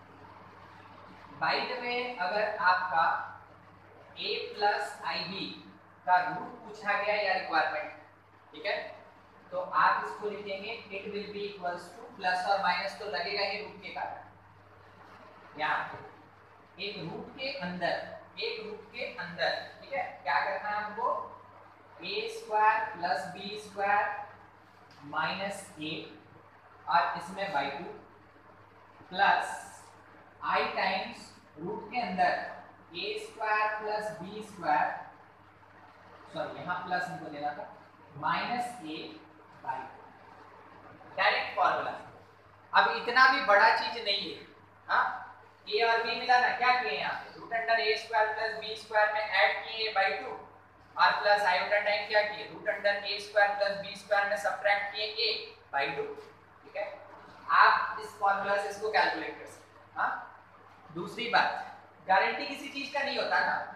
बाय द वे अगर आपका a प्लस आई बी का रूट पूछा गया या रिक्वायरमेंट, ठीक है, तो आप इसको लिखेंगे it will be equals to, plus और माइनस तो लगेगा ही रूट के कारण, यहाँ एक रूट के अंदर, एक रूट के अंदर, ठीक है। क्या करना है हमको, a square plus B square minus a और इसमें by two plus i times root के अंदर ए square plus B square, sorry यहाँ प्लस हमको देना था, minus a by two, direct formula. अब इतना भी बड़ा चीज नहीं है, हाँ, ए और बी मिला ना, क्या किए यहाँ पे रूट अंडर ए स्क्वायर प्लस बी स्क्वायर में ऐड किए बाई टू और प्लस आयोटा टाइम क्या किए, रूट अंडर ए स्क्वायर प्लस बी स्क्वायर में सब्ट्रैक्ट किए ए बाई टू, ठीक है। आप इस फॉर्मूला से इसको कैलकुलेट कर सकते हैं, हाँ। दूसरी बात, गारंटी किसी चीज का नहीं होता ना,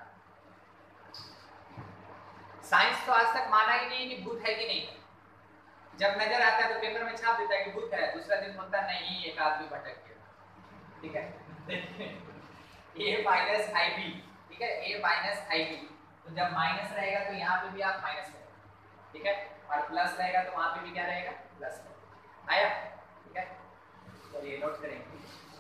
साइंस तो आज तक माना ही नहीं कि भूत है कि नहीं। जब नजर आता है तो पेपर में छाप देता है कि भूत है, दूसरा दिन बोलता नहीं एक आदमी भटक गया, ठीक है। a माइनस आई बी, ठीक है, a माइनस आई बी, तो जब माइनस रहेगा तो यहाँ पे भी आप माइनस करेंगे, ठीक है, और प्लस रहेगा तो वहां पे भी क्या रहेगा, प्लस आया, ठीक है। चलिए नोट करेंगे।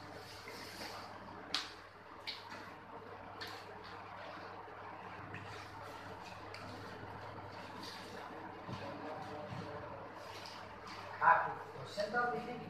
आप क्वेश्चन तो देखेंगे,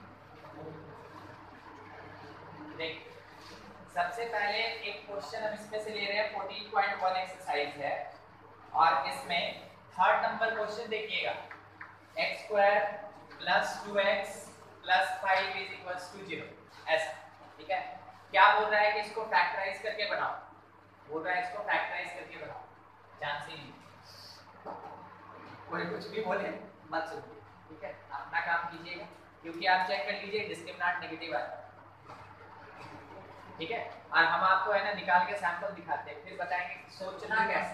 देख सबसे पहले एक क्वेश्चन हम इसमें से ले रहे हैं, फोर्टीन पॉइंट वन एक्सरसाइज है और इसमें थर्ड नंबर क्वेश्चन देखिएगा, x square plus two x plus five is equals to zero, ऐसा, ठीक है। क्या बोल रहा है कि इसको फैक्टराइज करके बनाओ, बोल रहा है इसको फैक्टराइज करके बनाओ, चांस ही नहीं, कोई कुछ भी बोले मत सुनिए, ठीक है, अपना काम कीजिएगा, क्योंकि आप चेक कर लीजिए डिस्क्रिमिनेंट नेगेटिव है, ठीक है। और हम आपको है ना निकाल के सैंपल दिखाते हैं, फिर बताएंगे सोचना कैसे,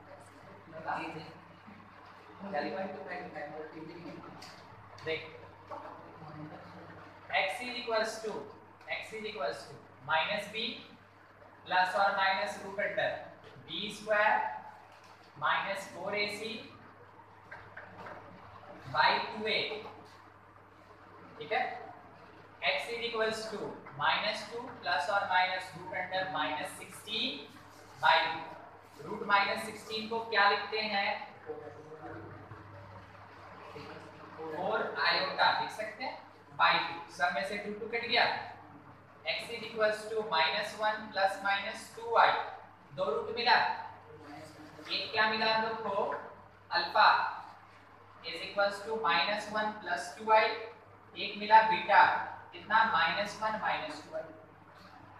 देख x is equals to x is equals to minus b plus or minus root under b square minus four a c by two a, ठीक है। x is equals to minus two plus or minus root under minus sixteen by root minus sixteen को क्या लिखते हैं, four iota लिख सकते हैं, by two, सब में से टू टू कट गया, x is equals to minus one plus minus two i, दो रूट मिला, एक क्या मिला हम लोग को, alpha is equals to minus one plus two i, एक मिला बीटा, कितना, minus one minus two i,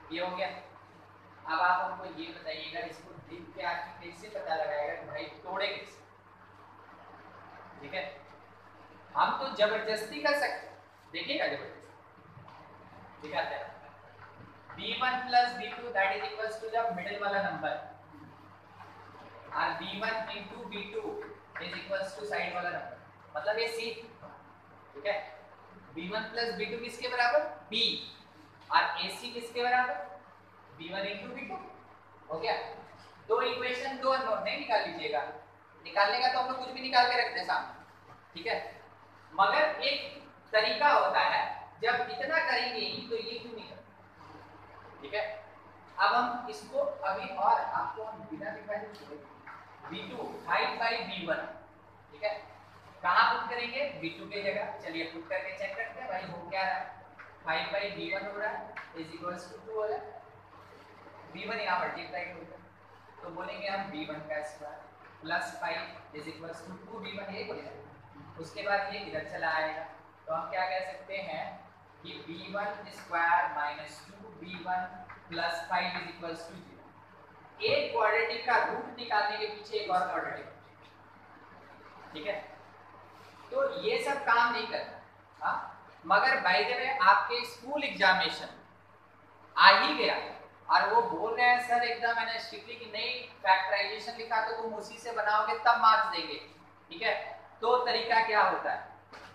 ये हो गया। अब आप हमको ये बताइएगा, इसको देख के आप कैसे पता लगाएगा कि भाई तोड़े कैसे? ठीक है, हम तो जबरदस्ती कर सकते हैं, देखिएगा जबरदस्ती दिखाते हैं। B one plus b two that is equals to the middle वाला नंबर, और b one into b two is equals to side वाला नंबर, मतलब ये सी। ठीक है, b one plus b two किसके बराबर? b, और ac किसके बराबर? B one into b two. हो गया। दो इक्वेशन, दो अननोन, नहीं निकाल लीजिएगा, निकालने का तो हम लोग कुछ भी निकाल के रखते हैं सामने। ठीक है, मगर एक तरीका होता है, जब इतना करेंगे ही तो ये क्यों नहीं करते? ठीक है, अब हम इसको अभी और आपको हम बिना दिखाए b two five by b one, ठीक है, कहाँ पुट करेंगे? बी टू की जगह। चलिए पुट करके चेक करते हैं भाई हो क्या रहा है। फाइव बाई बी वन हो रहा है इज इक्वल्स टू टू हो रहा है, बी वन यहाँ मल्टीप्लाई होता है, तो बोलेंगे हम बी वन का square plus five is equals to two b one, ये बोलेंगे। उसके बाद ये इधर चला आएगा, तो हम क्या कह सकते हैं कि b one square minus two b one plus five is equals to zero. एक क्वाड्रेटिक का रूट निकालने के पीछे एक और क्वाड्रेटिक। ठीक है, तो ये सब काम नहीं करता। हाँ, मगर बाय द वे आपके स्कूल एग्जामिनेशन आ ही गया और वो बोल रहे हैं सर एकदम मैंने स्ट्रिक्टली कि नहीं फैक्टराइजेशन लिखा तो तुम उसी से बनाओगे तब मार्क्स देंगे। ठीक है, तो तरीका क्या होता है?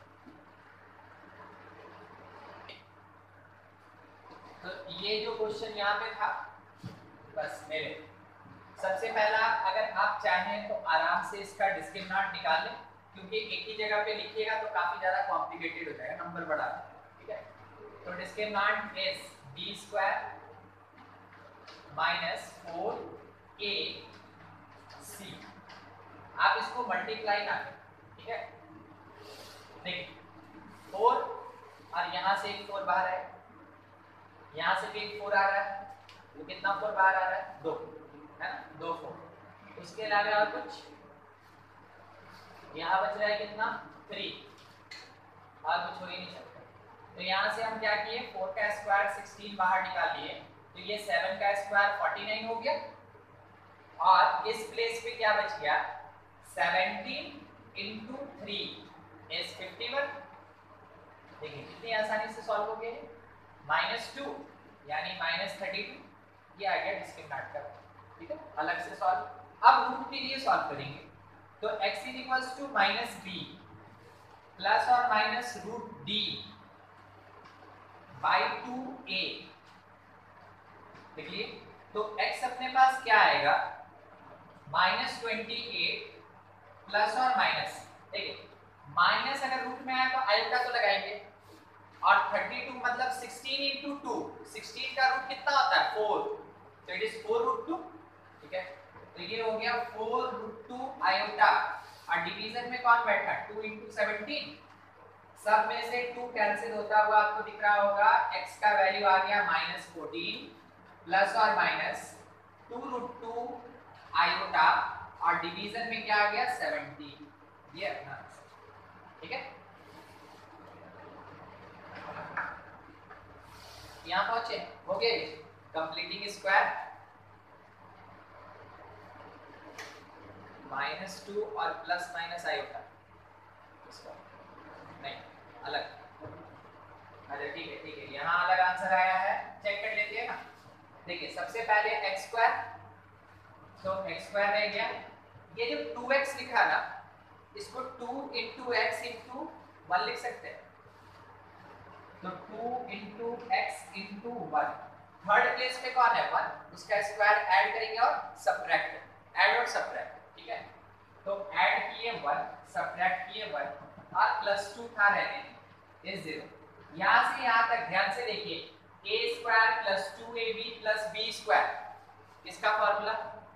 तो ये जो क्वेश्चन यहाँ पे था, बस मेरे सबसे पहला अगर आप चाहें तो आराम से इसका डिस्क्रिमिनेंट निकाल लें, क्योंकि एक ही जगह पे लिखिएगा तो काफी ज्यादा कॉम्प्लिकेटेड हो जाएगा, नंबर बढ़ा। ठीक है, तो discriminant is b square minus four a c. आप इसको मल्टीप्लाई ना करें। ठीक है, देखिए फोर और यहाँ से एक फोर बाहर है, यहाँ से भी एक फोर आ रहा है, तो कितना फोर बाहर आ रहा है? दो, है ना, दो फोर। उसके अलावा और कुछ यहाँ बच रहा है कितना? थ्री, और कुछ हो ही नहीं सकता। तो यहाँ से हम क्या किए, फोर का स्क्वायर सिक्सटीन बाहर निकाल लिए, तो ये सेवन का स्क्वायर फोर्टी नाइन हो गया, और इस प्लेस पे क्या बच गया? Seventeen into three is fifty one. देखिए कितनी आसानी से सॉल्व हो गया। माइनस टू यानी माइनस थर्टी टू, ये आ गया डिस्क्रिमिनेंट का। ठीक है, अलग से सॉल्व। अब रूट के लिए सॉल्व करेंगे, तो x is equals to minus B plus और minus root d by two a. देखिए तो x अपने पास क्या आएगा? माइनस ट्वेंटी एट प्लस और माइनस, देखिए माइनस अगर रूट में आया तो आयोटा तो लगाएंगे, और थर्टी टू मतलब सिक्सटीन इंटू टू, सिक्सटीन का रूट कितना होता है? फोर, तो it is four root two. ठीक है, तो ये हो गया फोर रूट टू आयोटा, और डिवीजन में कौन बैठा? Two into seventeen. सब में से टू कैंसिल होता हुआ आपको दिख रहा होगा, x का वैल्यू आ गया माइनस फोर्टीन प्लस और minus two root two iota, और डिवीजन में क्या आ गया? सेवनटीन। ये अपना आंसर। ठीक है, यहाँ पहुंचे, हो गए कंप्लीटिंग स्क्वायर। माइनस टू और प्लस माइनस आयोटा, नहीं अलग। अच्छा ठीक है, ठीक है, यहाँ अलग आंसर आया है, चेक कर लेते हैं ना। देखिए सबसे पहले एक्स स्क्वायर, तो एक्स स्क्वायर रह गया। ये जो टू एक्स लिखा ना, इसको two into x into one लिख सकते हैं, तो two into x into one. Third place पे कौन है? वन, उसका स्क्वायर ऐड करेंगे और सब्ट्रैक्ट, ऐड और सब्ट्रैक्ट। ठीक है, तो ऐड किए वन, सब्ट्रैक्ट किए वन, और प्लस टू था रहने इज जीरो। यहाँ से यहाँ तक ध्यान से देखिए, a square plus two a b plus B square, इसका फॉर्मूला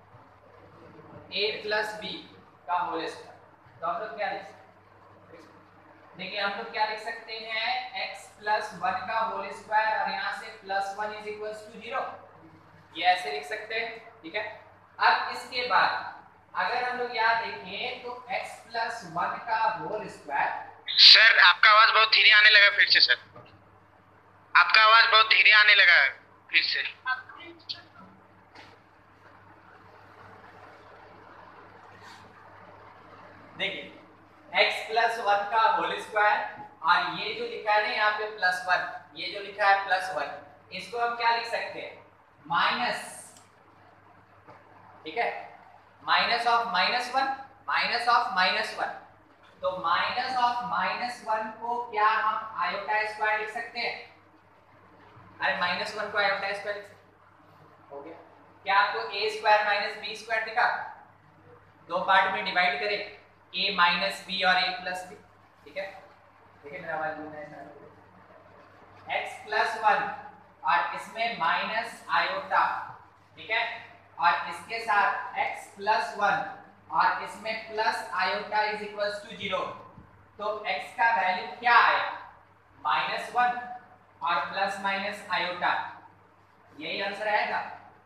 ए प्लस बी का होल स्क्वायर। तो हम लोग क्या लिख सकते हैं? देखिए हम लोग क्या लिख सकते हैं? x प्लस वन का होल स्क्वायर, और यहाँ से plus one is equals to zero, ये ऐसे लिख सकते हैं। ठीक है, अब इसके बाद अगर हम लोग यहाँ देखें तो x प्लस वन का होल स्क्वायर। सर आपका आवाज बहुत धीरे आने लगा, फिर से सर आपका आवाज बहुत धीरे आने लगा है। फिर से देखिए x प्लस वन का होल स्क्वायर और ये जो लिखा है ना यहाँ पे प्लस वन, ये जो लिखा है प्लस वन, इसको हम क्या लिख सकते हैं माइनस, ठीक है, minus of minus one, minus of minus one, तो माइनस ऑफ माइनस वन को क्या हम आयोटा स्क्वायर लिख सकते हैं? अरे माइनस वन को आयोटा स्क्वायर लिख सकते हैं, हो गया। क्या आपको a square minus b square दिखा? दो पार्ट में डिवाइड करें, a माइनस बी और a प्लस बी, ठीक है। देखिए मेरा आवाज बोलना है x प्लस वन और इसमें माइनस आयोटा, ठीक है, और इसके साथ x प्लस वन और इसमें plus iota is equals to zero, तो x का वैल्यू क्या आया? माइनस वन और प्लस माइनस आयोटा, यही आंसर आएगा।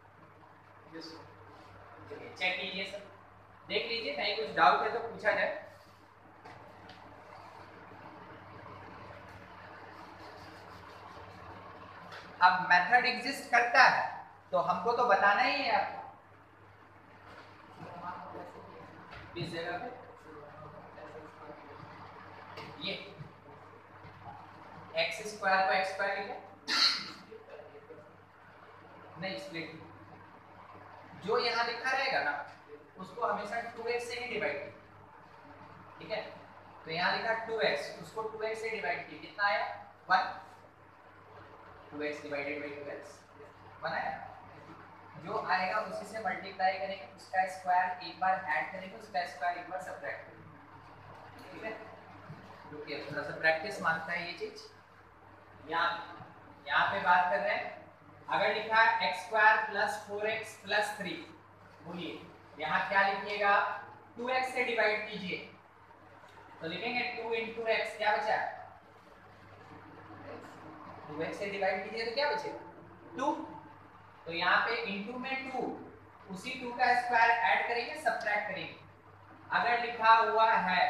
चेक कीजिए सर, देख लीजिए, कहीं कुछ डाउट है तो पूछा जाए। अब मेथड एग्जिस्ट करता है तो हमको तो बताना ही है आपको इस जगह पे ये एक्स स्क्वायर को एक्स स्क्वायर लिखा नहीं, स्प्लिट जो यहाँ लिखा रहेगा ना उसको हमेशा टू एक्स से ही डिवाइड कीजिए, ठीक है। तो यहाँ लिखा टू एक्स, उसको टू एक्स से डिवाइड कीजिए, कितना आया? One. Two x divided by two x one आया। जो आएगा उसी से मल्टीप्लाई करेंगे, उसका स्क्वायर एक बार ऐड करेंगे, उसका स्क्वायर एक बार सब्ट्रैक्ट करेंगे, ठीक है। रुकिए थोड़ा सा प्रैक्टिस मांगता है ये चीज। यहाँ यहाँ पे बात कर रहे हैं, अगर लिखा है x square plus four x plus three, बोलिए यहाँ क्या लिखिएगा? टू एक्स से डिवाइड कीजिए, तो लिखेंगे टू इंटू एक्स, क्या बचा? टू एक्स से डिवाइड कीजिए तो क्या बचेगा? टू। तो यहाँ पे इंटू में टू, उसी टू का स्क्वायर ऐड करेंगे, सब्ट्रैक्ट करेंगे। अगर लिखा हुआ है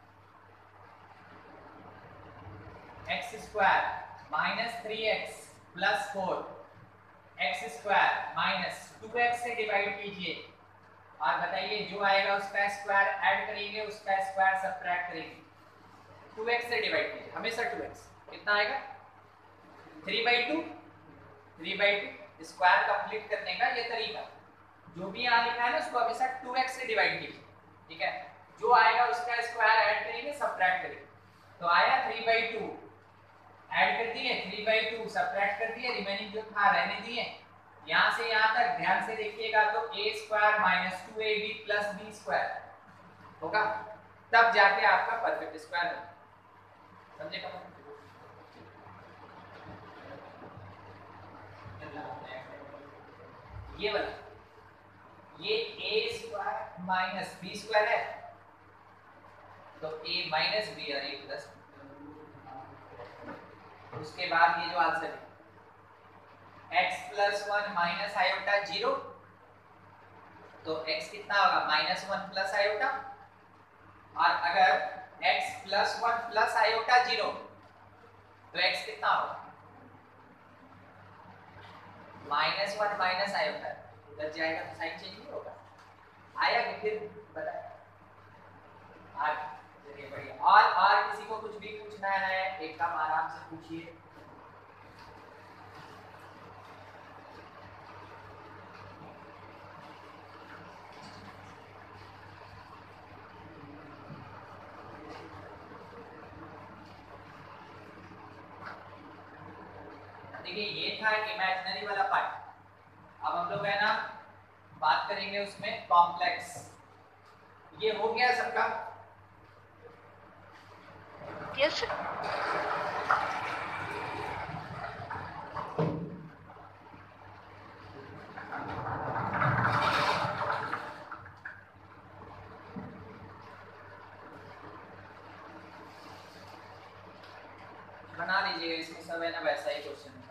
x square minus three x plus four, x square minus two x से डिवाइड कीजिए और बताइए जो आएगा उसका स्क्वायर ऐड करेंगे, उसका स्क्वायर सब्ट्रैक्ट करेंगे। टू एक्स से डिवाइड कीजिए हमेशा, टू एक्स कितना आएगा? Three by two, three by two square complete करने का ये तरीका, जो भी यहाँ लिखा है ना उसको हमेशा टू एक्स से डिवाइड कीजिए, ठीक है। जो आएगा उसका स्क्वायर ऐड करेंगे, सब्ट्रैक्ट करेंगे। तो आया थ्री बाई टू, ऐड कर दिए, थ्री बाई टू सब्ट्रैक्ट कर दिए, रिमेनिंग जो था रहने दिए। यहाँ से यहाँ तक ध्यान से देखिएगा तो a square minus two a b plus B square होगा, तब जाके आपका परफेक्ट स्क्वायर होगा, समझे क्या? ये वाला, ये a square minus b square है, तो ए माइनस बी और ए प्लस, उसके बाद ये जो आंसर है x plus one minus iota zero, तो x कितना होगा? माइनस वन प्लस आयोटा, और अगर x plus one plus iota zero तो x कितना होगा? माइनस वन माइनस आयोटा, उधर जाएगा तो साइन चेंज नहीं होगा, आया कि फिर बताए आगे। चलिए बढ़िया। और और किसी को कुछ भी पूछना है एकदम आराम से पूछिए। देखिए ये था इमेजिनरी वाला पार्ट, अब हम लोग है ना बात करेंगे उसमें कॉम्प्लेक्स। ये हो गया सबका? Yes sir. बना लीजिएगा, इसमें सब है ना वैसा ही क्वेश्चन है।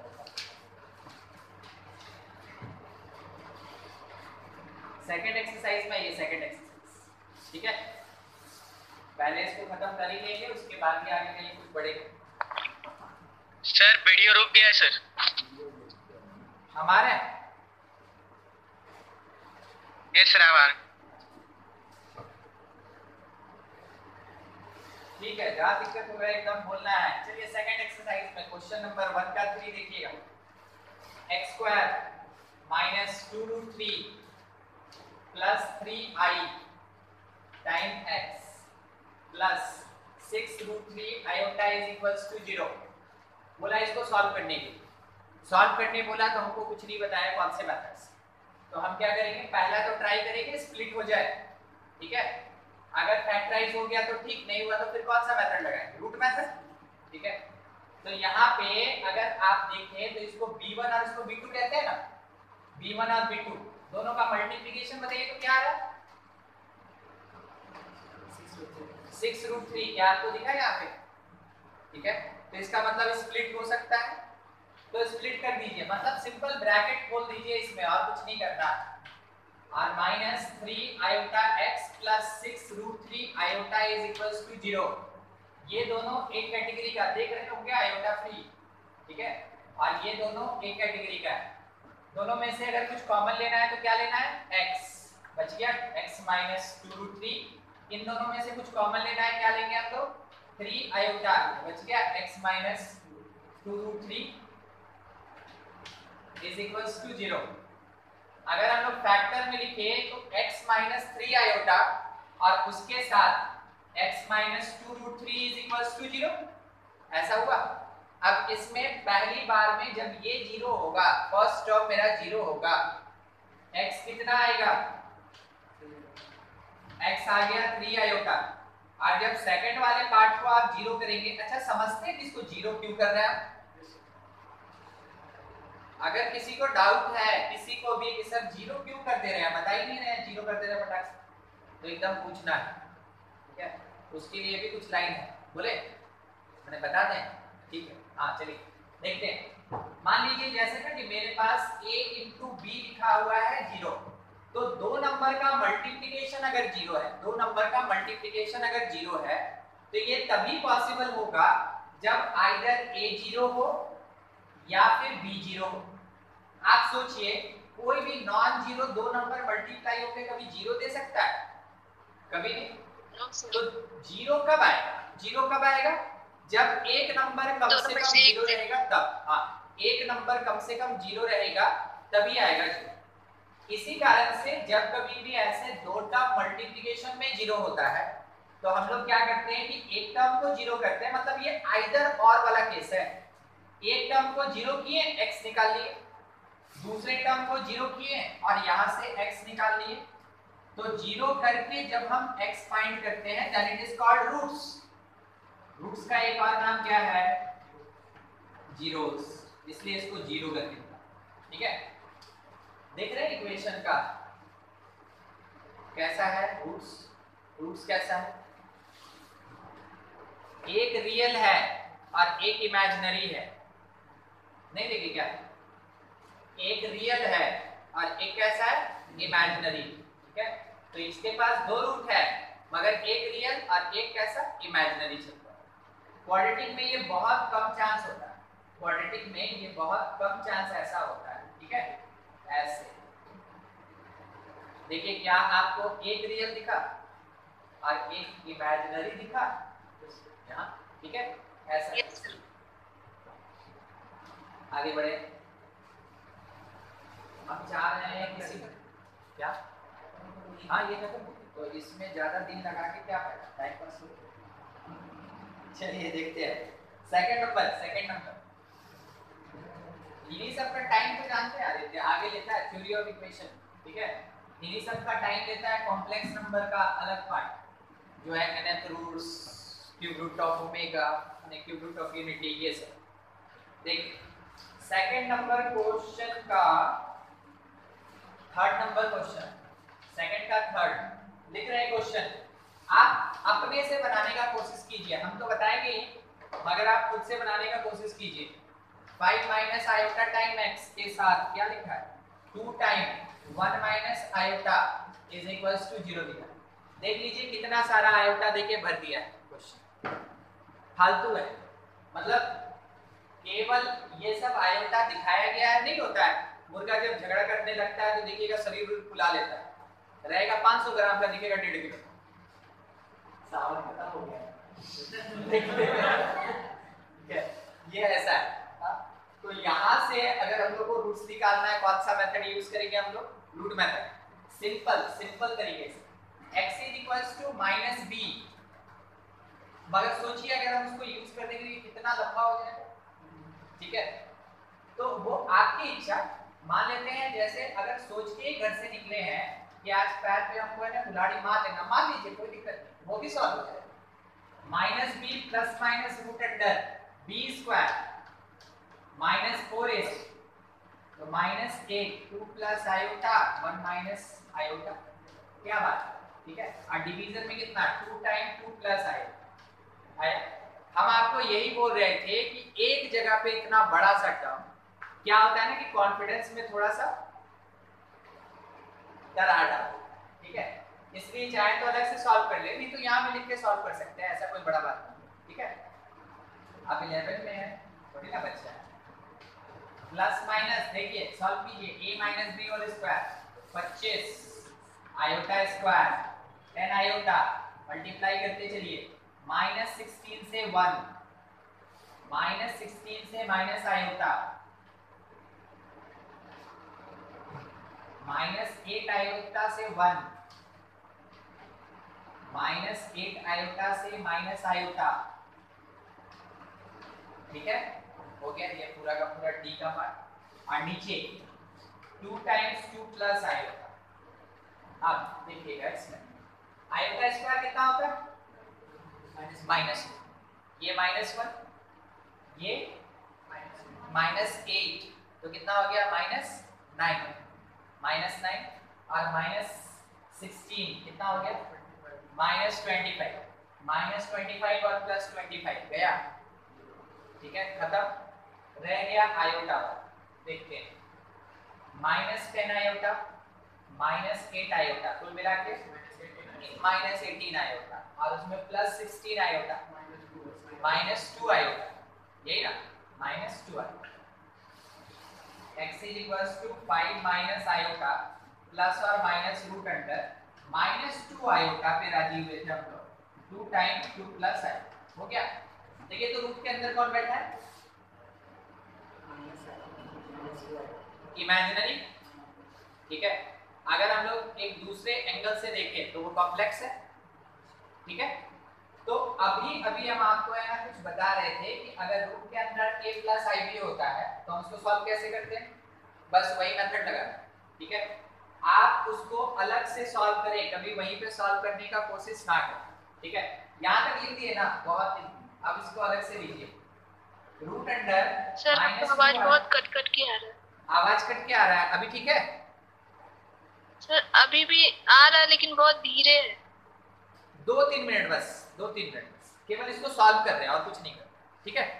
सेकंड एक्सरसाइज में ये सेकंड एक्सरसाइज, ठीक है। पहले इसको खत्म कर ही लेंगे, उसके बाद भी आगे कहीं कुछ बढ़ेगा। सर वीडियो रुक गया है सर। हमारे यस रावण। ठीक है, जहाँ दिक्कत हो रहा है एकदम बोलना है। चलिए सेकंड एक्सरसाइज में क्वेश्चन नंबर वन का थ्री देखिएगा। X square minus two root three plus three i time x plus six root three iota is equals to zero. बोला इसको सॉल्व करने के लिए। सॉल्व करने बोला तो हमको कुछ नहीं बताया कौन से मेथड्स। तो हम क्या करेंगे, पहला तो ट्राई करेंगे स्प्लिट हो जाए, ठीक है। अगर फैक्टराइज हो गया तो ठीक, नहीं हुआ तो फिर कौन सा मेथड लगाएंगे, रूट मेथड, ठीक है। तो यहाँ पे अगर आप देखें तो इसको बी वन और इसको बी टू कहते हैं ना, बी वन और बी टू दोनों का मल्टीप्लिकेशन बताइए तो क्या आ रहा है, सिक्स रूट थ्री। क्या आपको दिखा है यहाँ पे, ठीक है। तो इसका मतलब स्प्लिट हो सकता है, तो स्प्लिट कर दीजिए, मतलब सिंपल ब्रैकेट खोल दीजिए इसमें, और कुछ नहीं करना। और minus three iota x plus six root three iota is equals to zero. ये दोनों एक कैटेगरी का, देख रहे होंगे आयोटा फ्री, ठीक है। और ये दोनों एक कैटेगरी का है। दोनों में से अगर कुछ कॉमन लेना है तो क्या लेना है, x बच गया, x minus two root three. इन दोनों में से कुछ कॉमन लेना है, क्या लेंगे हम लोग, थ्री आयोटा बच गया, x minus two root three is equals to zero. अगर हम लोग फैक्टर में लिखे तो x माइनस थ्री आयोटा और उसके साथ x minus two root three is equals to zero, ऐसा हुआ। अब इसमें पहली बार में जब ये जीरो होगा, फर्स्ट टर्म मेरा जीरो होगा, x कितना आएगा, x आ गया थ्री आयोटा। और जब सेकंड वाले पार्ट को आप जीरो करेंगे, अच्छा समझते हैं इसको जीरो क्यों कर रहे हैं। अगर किसी को डाउट है, किसी को भी कि सर जीरो क्यों कर दे रहे हैं, बता ही नहीं रहे हैं जीरो कर दे रहे हैं फटाक से, तो एकदम पूछना है, ठीक है। उसके लिए भी कुछ लाइन है, बोले मैंने बता दें, ठीक है। हाँ चलिए देखते हैं। मान लीजिए जैसे ना कि मेरे पास a इंटू बी लिखा हुआ है जीरो, तो दो नंबर का मल्टीप्लिकेशन अगर जीरो है, दो नंबर का मल्टीप्लिकेशन अगर जीरो है, तो ये तभी पॉसिबल होगा जब आइदर a जीरो हो या फिर b जीरो हो। आप सोचिए कोई भी नॉन जीरो दो नंबर मल्टीप्लाई होकर कभी जीरो दे सकता है, कभी नहीं। तो जीरो कब आएगा, जीरो कब आएगा, जब एक नंबर कम से कम जीरो रहेगा तब। हाँ, एक नंबर कम से कम जीरो रहेगा तभी आएगा जीरो। इसी कारण से जब कभी भी ऐसे दो टर्म मल्टीप्लिकेशन में जीरो होता है, तो हम लोग क्या करते हैं कि एक टर्म को जीरो करते हैं, मतलब ये आइदर और वाला केस है। एक टर्म को जीरो किए, x निकाल लिए, दूसरे टर्म को जीरो किए और यहां से x निकाल लिए। तो जीरो करके जब हम x फाइंड करते हैं, that it is called roots. Roots का एक और नाम क्या है, जीरोस, इसलिए इसको जीरो करके, ठीक है। देख रहे हैं इक्वेशन का कैसा है, रूट्स, रूट्स कैसा है, एक रियल है और एक इमेजिनरी है, नहीं देखिए क्या, एक रियल है और एक कैसा है, इमेजिनरी, ठीक है। तो इसके पास दो रूट है, मगर एक रियल और एक कैसा, इमेजिनरी चलता है। क्वाड्रेटिक में ये बहुत कम चांस होता है, क्वाड्रेटिक में ये बहुत कम चांस ऐसा होता है, ठीक है। ऐसे देखिए, क्या आपको एक रियल दिखा और एक इमेजिनरी दिखा यहाँ, ठीक है, ऐसा। yes, आगे बढ़े, हम चाह रहे हैं किसी क्या, हाँ ये खत्म, तो इसमें ज्यादा दिन लगा के क्या फायदा, टाइम पास हो। चलिए देखते हैं सेकंड नंबर, सेकंड नंबर इन्हीं सब का टाइम तो जानते हैं आदित्य, आगे लेता है थ्योरी ऑफ इक्वेशन, ठीक है। इन्हीं सब का टाइम लेता है कॉम्प्लेक्स नंबर का अलग पार्ट, जो है nth roots, cube root of omega, cube root of unity, ये सब। देखिए सेकंड नंबर क्वेश्चन का थर्ड नंबर क्वेश्चन, सेकंड का थर्ड लिख रहे हैं क्वेश्चन। आप अपने से बनाने का कोशिश कीजिए, हम तो बताएंगे मगर आप खुद से बनाने का कोशिश कीजिए। Five minus iota time x के साथ क्या लिखा है, two time one minus iota is equals to zero लिखा है। देख लीजिए कितना सारा आयोटा देके भर दिया है क्वेश्चन, फालतू है, मतलब केवल ये सब आयोटा दिखाया गया है नहीं होता है, मुर्गा जब झगड़ा करने लगता है तो देखिएगा शरीर फुला लेता है, रहेगा पाँच सौ ग्राम का दिखेगा डेढ़ किलो। सावन खत्म हो गया ये ऐसा है। तो यहाँ से अगर हम लोग को रूट्स निकालना है कौन सा मेथड यूज करेंगे हम लोग? Root method. सिंपल सिंपल तरीके से x is equals to minus b, मगर सोचिए अगर हम उसको यूज करने के लिए कितना लंबा हो जाएगा। ठीक है, तो वो आपकी इच्छा। मान लेते हैं जैसे अगर सोच के घर से निकले हैं कि आज पैर पे हमको है ना कुल्हाड़ी मार लेना, मार लीजिए कोई दिक्कत नहीं, वो भी सॉल्व हो जाएगा। Minus B plus minus root under B square minus four A, तो minus eight, two plus iota one minus iota, क्या बात है। ठीक है, और डिवीजन में कितना? टू टाइम टू प्लस आया। हम आपको यही बोल रहे थे कि एक जगह पे इतना बड़ा सा टर्म क्या होता है ना कि कॉन्फिडेंस में थोड़ा सा दरार डालता है। ठीक है, इसलिए चाहे तो अलग से सॉल्व कर ले, नहीं तो यहाँ भी लिख के सॉल्व कर सकते हैं, ऐसा कोई बड़ा बात नहीं। ठीक है, आप इलेवन में है, थोड़ी ना बच्चा है। प्लस माइनस देखिए सॉल्व कीजिए, a minus B whole square पच्चीस iota square ten iota, multiply करते चलिए, माइनस सिक्सटीन से वन, माइनस सिक्सटीन से minus iota, minus eight iota से वन, माइनस एट आयोटा से माइनस आयोटा। ठीक है, हो गया ये पूरा का पूरा डी का पार्ट। और नीचे two times two plus iota. अब देखिएगा इसमें आयोटा स्क्वायर कितना होता है? माइनस, ये माइनस वन, ये माइनस एट, तो कितना हो गया? माइनस नाइन, माइनस नाइन, और माइनस सिक्सटीन कितना हो गया? Minus twenty five, minus twenty five और प्लस ट्वेंटी फाइव गया। ठीक है, खत्म, रह गया आयोटा। देखते हैं, minus ten iota, minus eight iota, कुल मिला के माइनस एटीन आयोटा, और उसमें plus sixteen iota, minus two iota, यही ना, minus two iota. x is equals to five minus iota plus और minus root under minus two iota पे राजी हुए थे हम लोग, two time two plus iota. हो गया। देखिए तो रूट के अंदर कौन बैठा है? इमेजिनरी। ठीक है, अगर हम लोग एक दूसरे एंगल से देखें तो वो कॉम्प्लेक्स है। ठीक है, तो अभी अभी हम आपको है ना कुछ बता रहे थे कि अगर रूट के अंदर a प्लस आई बी होता है तो हम उसको सॉल्व कैसे करते हैं? बस वही मेथड लगाना। ठीक है, आप उसको अलग से सॉल्व करें, कभी वहीं पे सॉल्व करने का कोशिश ना करें। ठीक है, यहाँ तक लिख दिए ना, बहुत लिख दिए, अब इसको अलग से लीजिए। रूट अंडर सर आवाज बहुत कट कट के आ रहा है। आवाज कट के आ रहा है, अभी ठीक है? सर अभी भी आ रहा है लेकिन बहुत धीरे है। दो तीन मिनट बस, दो तीन मिनट बस, केवल इसको सॉल्व कर रहे हैं और कुछ नहीं कर रहे। ठीक है,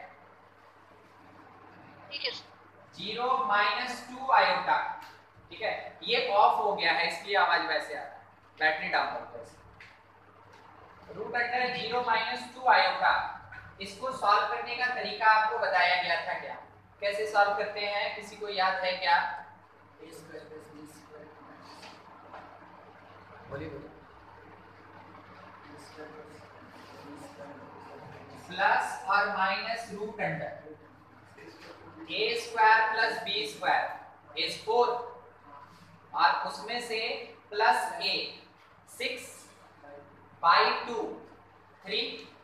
ठीक है sir. Zero minus two iota. ठीक है, ये ऑफ हो गया है इसलिए आवाज वैसे आ रहा है, बैटरी डाउन हो गया। Root under zero minus two iota, इसको सॉल्व करने का तरीका आपको बताया गया था क्या? कैसे सॉल्व करते हैं, किसी को याद है क्या? बोलिए बोलिए। प्लस और minus root under A square plus B square is four, और उसमें से plus A six by two three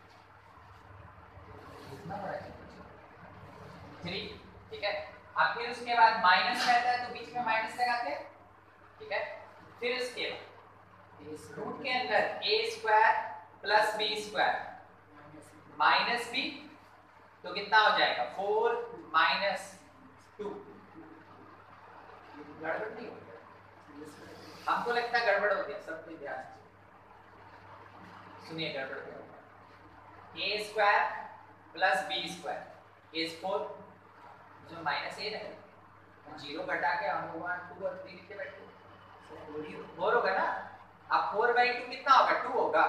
three. ठीक है, अब फिर उसके बाद माइनस रहता है तो बीच में माइनस लगाते हैं। ठीक है, फिर इसके बाद रूट के अंदर ए square plus B square minus B, तो कितना हो जाएगा? Four minus two. गड़बड़ नहीं हो गया? हमको लगता है गड़बड़ हो गया, सब कुछ ध्यान सुनिए। गड़बड़ क्या होगा? A square plus B square is four, जो माइनस ए है जीरो घटा के हम लोग टू और थ्री लिख के बैठे, फोर होगा ना। अब फोर बाई टू कितना होगा? टू होगा।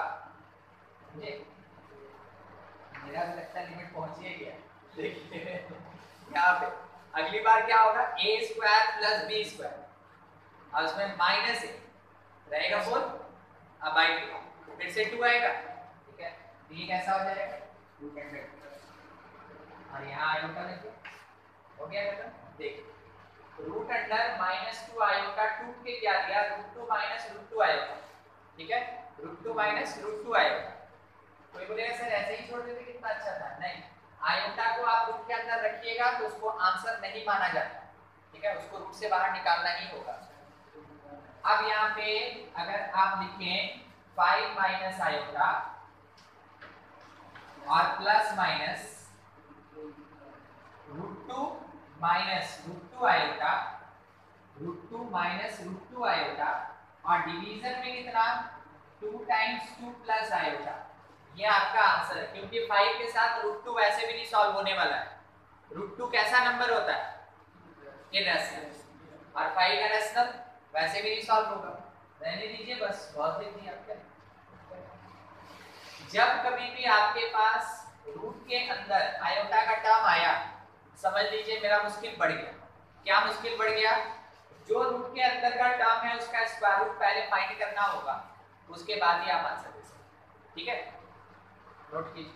मेरा भी लगता है लिमिट पहुंची है क्या? देखिए यहाँ पे अगली बार क्या होगा, A square plus B square, और उसमें माइनस ए रहेगा फोर, अब बाई टू, फिर से टू आएगा, ठीक है। तो ये कैसा हो जाएगा, रूट अंडर, और यहाँ आयोटा देखिए हो गया खत्म। देखिए root under minus two iota, two के क्या दिया, root two minus root two iota, ठीक है, root two minus root two iota. कोई बोलेगा सर ऐसे ही छोड़ देते कितना अच्छा था, नहीं, आयोटा को आप रूट के अंदर रखिएगा तो उसको आंसर नहीं माना जाता, ठीक है, उसको रूट से बाहर निकालना ही होगा। अब यहाँ पे अगर आप लिखें फाइव माइनस आयोटा और plus minus root two minus root two iota, root two minus root two iota, और डिवीजन में कितना, two times two plus iota, ये आपका आंसर है। क्योंकि फाइव के साथ रूट टू वैसे भी नहीं सॉल्व होने वाला है, रूट टू कैसा नंबर होता है, इरेशनल, और फाइव का रैशनल वैसे भी नहीं सॉल्व होगा, रहने दीजिए बस, बहुत देख दिया आपके। जब कभी भी आपके पास रूट के अंदर आयोटा का टर्म आया, समझ लीजिए मेरा मुश्किल बढ़ गया। क्या मुश्किल बढ़ गया, जो रूट के अंदर का टर्म है उसका स्क्वायर रूट पहले फाइंड करना होगा, उसके बाद ही आप आंसर दे सकते, ठीक है, नोट कीजिए।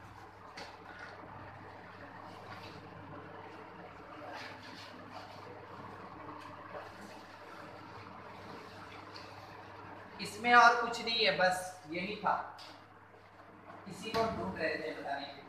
इसमें और कुछ नहीं है, बस यही था, इसी को ढूंढ रहे थे बताने के लिए।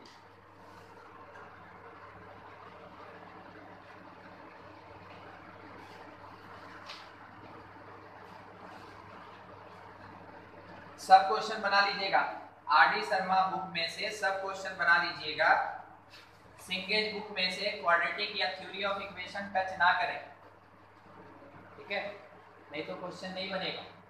सब क्वेश्चन बना लीजिएगा, आर डी शर्मा बुक में से सब क्वेश्चन बना लीजिएगा, सिंगेज बुक में से क्वाड्रेटिक या थ्योरी ऑफ इक्वेशन टच ना करें, ठीक है, नहीं तो क्वेश्चन नहीं बनेगा।